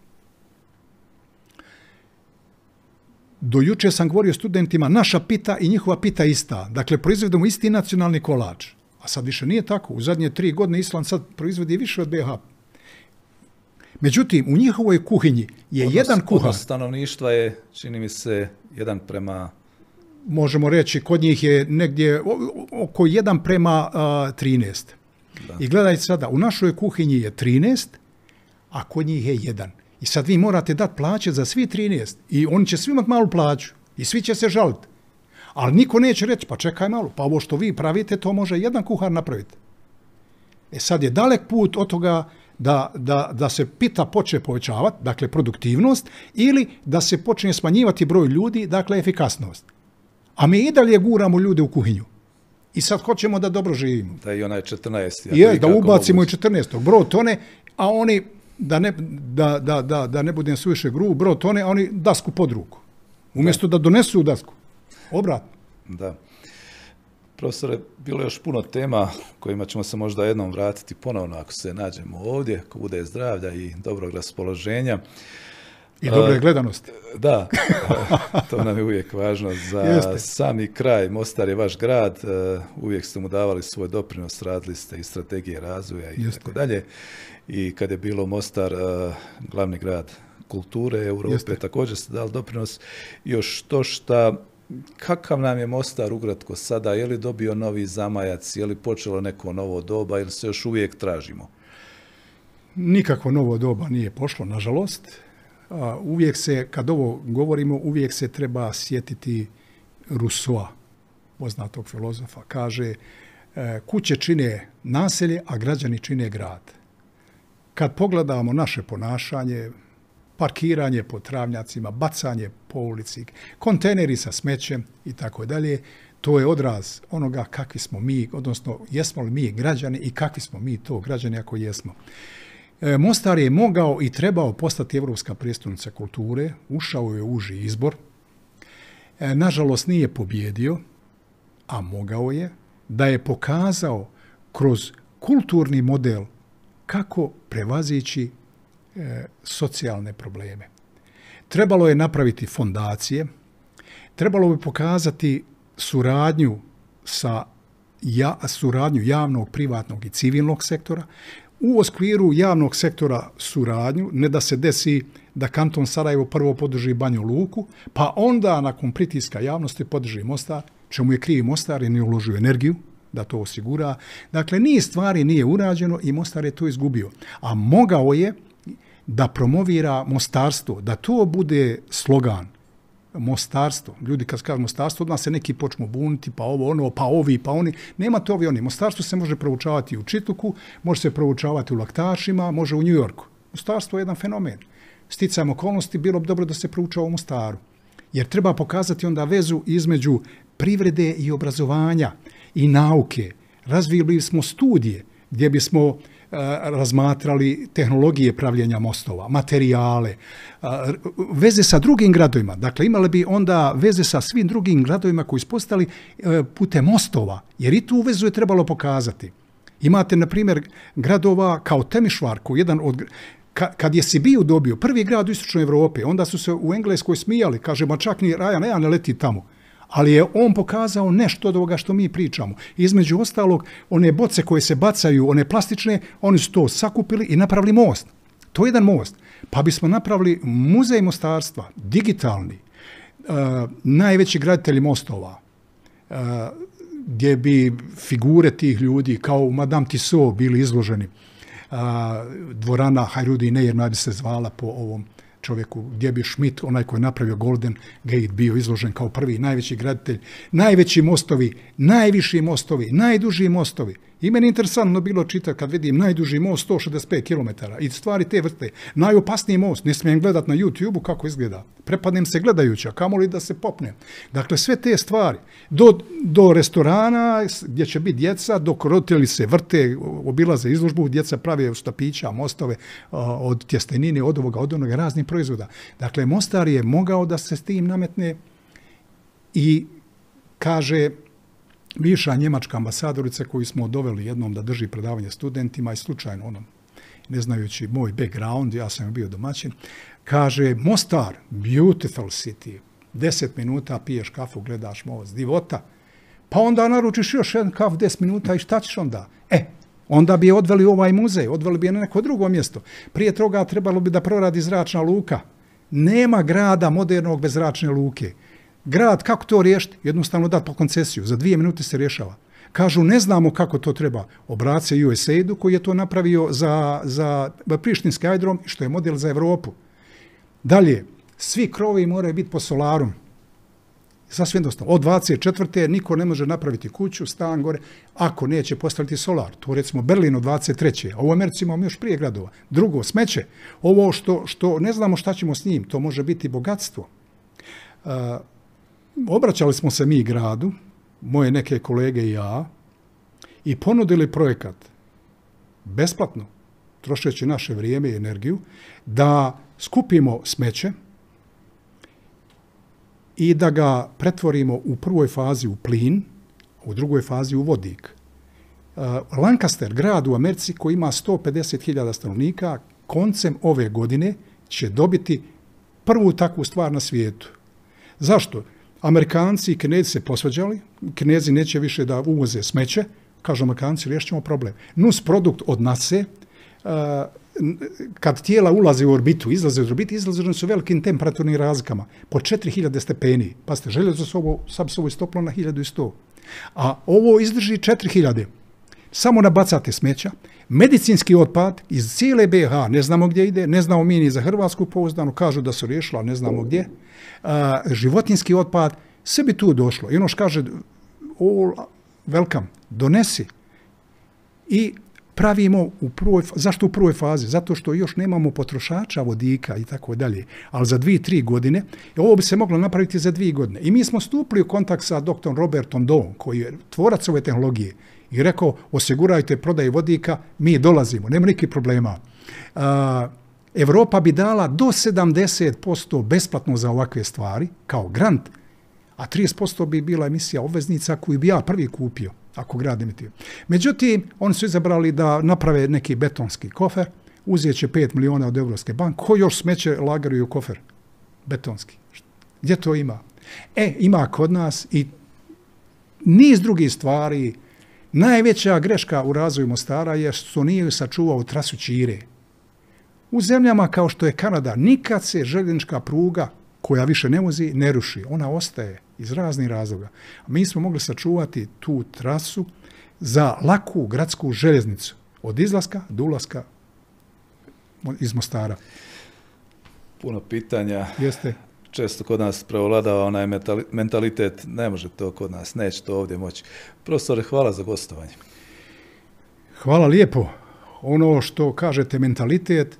Do juče sam govorio studentima, naša pita i njihova pita ista. Dakle, proizvodimo isti nacionalni kolač. A sad više nije tako. U zadnje 3 godine Island sad proizvodi više od BiH. Međutim, u njihovoj kuhinji je jedan kuhar. Odnos stanovništva je, čini mi se, 1:... Možemo reći, kod njih je negdje oko 1:13. Da. I gledajte sada, u našoj kuhinji je 13, a kod njih je 1. I sad vi morate dati plaće za svi 13. I oni će svi imati malu plaću. I svi će se žaliti. Ali niko neće reći, pa čekaj malo, pa ovo što vi pravite, to može jedan kuhar napraviti. Sad je dalek put od toga da se pita počne povećavati, dakle produktivnost, ili da se počne smanjivati broj ljudi, dakle efikasnost. A mi i dalje guramo ljude u kuhinju. I sad hoćemo da dobro živimo. Da i onaj 14. Je, da ubacimo i 14. Brod tone, a oni, da ne budem suviše grub, brod tone, a oni dasku pod ruku. Umjesto da donesu dasku. Obratno. Da. Profesore, bilo je još puno tema kojima ćemo se možda jednom vratiti ponovno ako se nađemo ovdje, ako bude zdravlja i dobrog raspoloženja. I dobre gledanosti. Da, to nam je uvijek važno. Za sami kraj, Mostar je vaš grad, uvijek ste mu davali svoj doprinos, radili ste i strategije razvoja i tako dalje. I kad je bilo Mostar glavni grad kulture Europe, također ste dali doprinos. Još to šta, kakav nam je Mostar ukratko sada, je li dobio novi zamajac, je li počelo neko novo doba ili se još uvijek tražimo? Nikakvo novo doba nije pošlo, nažalost. Uvijek se, kad ovo govorimo, uvijek se treba sjetiti Rousseau, poznatog filozofa. Kaže, kuće čine naselje, a građani čine grad. Kad pogledamo naše ponašanje, parkiranje po travnjacima, bacanje po ulici, kontejneri sa smećem i tako dalje. To je odraz onoga kakvi smo mi, odnosno jesmo li mi građani i kakvi smo mi to građani ako jesmo. Mostar je mogao i trebao postati Europska prijestolnica kulture, ušao je u uži izbor. Nažalost nije pobjedio, a mogao je, da je pokazao kroz kulturni model kako prevazići socijalne probleme. Trebalo je napraviti fondacije, trebalo bi pokazati suradnju javnog, privatnog i civilnog sektora, u okviru javnog sektora suradnju, ne da se desi da kanton Sarajevo prvo podrži Banju Luku, pa onda nakon pritiska javnosti podrži Mostar, čemu je kriv Mostar i ne uložio energiju da to osigura. Dakle, niz stvari nije urađeno i Mostar je to izgubio. A mogao je da promovira mostarstvo, da to bude slogan. Mostarstvo. Ljudi kad kažu mostarstvo, odmah se neki počnu buniti, pa ovo, ono, pa ovi, pa oni. Nema to ovi, oni. Mostarstvo se može proučavati u Čitluku, može se proučavati u Laktašima, može u Njujorku. Mostarstvo je jedan fenomen. Sticajem okolnosti, bilo bi dobro da se proučava u Mostaru. Jer treba pokazati onda vezu između privrede i obrazovanja i nauke. Razvili smo studije gdje bismo razmatrali tehnologije pravljenja mostova, materijale, veze sa drugim gradovima. Dakle, imali bi onda veze sa svim drugim gradovima koji su postali putem mostova, jer i tu vezu je trebalo pokazati. Imate, na primjer, gradova kao Temišvar, koji jedan od... Kad je Sibiju dobio, prvi grad u istočnoj Evropi, onda su se u Engleskoj smijali, kaže, ma čak ni Raja ne leti tamo. Ali je on pokazao nešto od ovoga što mi pričamo. Između ostalog, one boce koje se bacaju, one plastične, oni su to sakupili i napravili most. To je jedan most. Pa bismo napravili muzej mostarstva, digitalni, najveći graditelji mostova, gdje bi figure tih ljudi kao u Madame Tussauds bili izloženi. Dvorana Hajrudi Nejerna bi se zvala po ovom čovjeku, gdje bi Schmidt, onaj koji je napravio Golden Gate, bio izložen kao prvi najveći graditelj, najveći mostovi, najviši mostovi, najduži mostovi. I meni interesantno bilo čitati kad vidim najduži most 165 km i stvari te vrste. Najopasniji most, ne smijem gledati na YouTube-u kako izgleda. Prepadnem se gledajući, a kamoli da se popnem. Dakle, sve te stvari. Do restorana gdje će biti djeca, dok roditelji se vrte, obilaze izložbu, djeca prave štapića, mostove od tjestenine, od onoga, raznih proizvoda. Dakle, Mostar je mogao da se s tim nametne i kaže... Bivša njemačka ambasadorica koju smo doveli jednom da drži predavanje studentima i slučajno onom, ne znajući moj background, ja sam bio domaćin, kaže Mostar, beautiful city, 10 minuta piješ kafu, gledaš most, divota, pa onda naručiš još jedan kafu 10 minuta i šta ćeš onda? Onda bi je odveli u ovaj muzej, odveli bi je na neko drugo mjesto. Prije toga trebalo bi da proradi zračna luka. Nema grada modernog bez zračne luke. Grad, kako to riješiti? Jednostavno dati po koncesiju. Za 2 minute se rješava. Kažu, ne znamo kako to treba. Obrat se USAID-u koji je to napravio za Prištinski aerodrom, što je model za Evropu. Dalje, svi krovovi moraju biti po solarum. Sasvim jednostavno. Od 24. niko ne može napraviti kuću, stan gore, ako neće postaviti solar. To recimo Berlin od 23. A u Americi imamo još prije gradova. Drugo, smeće. Ovo što ne znamo šta ćemo s njim, to može biti bogatstvo. Obraćali smo se mi gradu, moje neke kolege i ja, i ponudili projekat besplatno, trošeći naše vrijeme i energiju, da skupimo smeće i da ga pretvorimo u prvoj fazi u plin, u drugoj fazi u vodik. Lancaster, grad u Americi koji ima 150.000 stanovnika, koncem ove godine će dobiti prvu takvu stvar na svijetu. Zašto? Amerikanci i Kinezi se posvađali, Kinezi neće više da uvoze smeće, kažu Amerikanci, riješit ćemo problem. Nus produkt od NASA, kad tijela ulaze u orbitu, izlaze su velikim temperaturnim razlikama, po 4000 stepeni. Pa ste željezo sad se ovo istoplo na 1100. A ovo izdrži 4000. Samo nabacate smeća, medicinski otpad iz cijele BiH, ne znamo gdje ide, ne znamo mi ni za Hrvatsku pouzdano, kažu da su riješila, ne znamo gdje. Životinski otpad, sve bi tu došlo. I ono što kaže, all welcome, donesi. I pravimo zašto u prvoj fazi? Zato što još nemamo potrošača vodika i tako dalje. Ali za 2-3 godine, ovo bi se moglo napraviti za 2 godine. I mi smo stupili u kontakt sa dr. Robertom Dowom, koji je tvorac ove tehnologije, i rekao, osigurajte prodaj vodika, mi dolazimo, nema nikakvih problema. Evropa bi dala do 70% besplatno za ovakve stvari, kao grant, a 30% bi bila emisija obveznica koju bi ja prvi kupio, ako grad emitio. Međutim, oni su izabrali da naprave neki betonski kofer, uzet će 5 miliona od Evropske banke, ko još smeće lagaruju kofer? Betonski. Gdje to ima? Ima kod nas i niz drugih stvari. Najveća greška u razvoju Mostara je što nije sačuvao trasu Ćire. U zemljama kao što je Kanada, nikad se željeznička pruga koja više ne vozi, ne ruši. Ona ostaje iz raznih razloga. A mi smo mogli sačuvati tu trasu za laku gradsku željeznicu. Od izlaska do ulaska iz Mostara. Puno pitanja. Jeste. Često kod nas prevladava onaj mentalitet, ne može to kod nas, neće to ovdje moći. Profesore, hvala za gostovanje. Hvala lijepo. Ono što kažete mentalitet,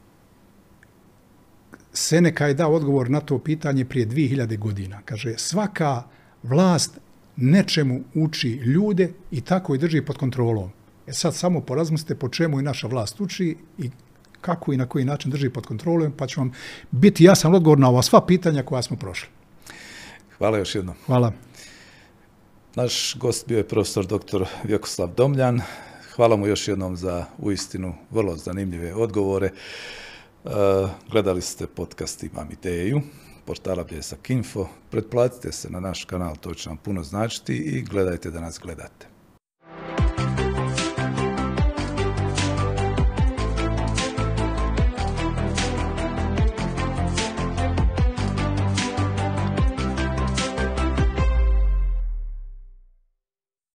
Seneca je dao odgovor na to pitanje prije 2000 godina. Kaže, svaka vlast nečemu uči ljude i tako i drži pod kontrolom. Sad samo porazmislite po čemu i naša vlast uči i kako i na koji način drži pod kontrolom, pa će vam biti jasan odgovor na ova sva pitanja koja smo prošli. Hvala još jednom. Hvala. Naš gost bio je profesor dr. Vjekoslav Domljan. Hvala mu još jednom za uistinu vrlo zanimljive odgovore. Gledali ste podcast Imam ideju, portala Bljesak Info. Pretplatite se na naš kanal, to će nam puno značiti i gledajte da nas gledate.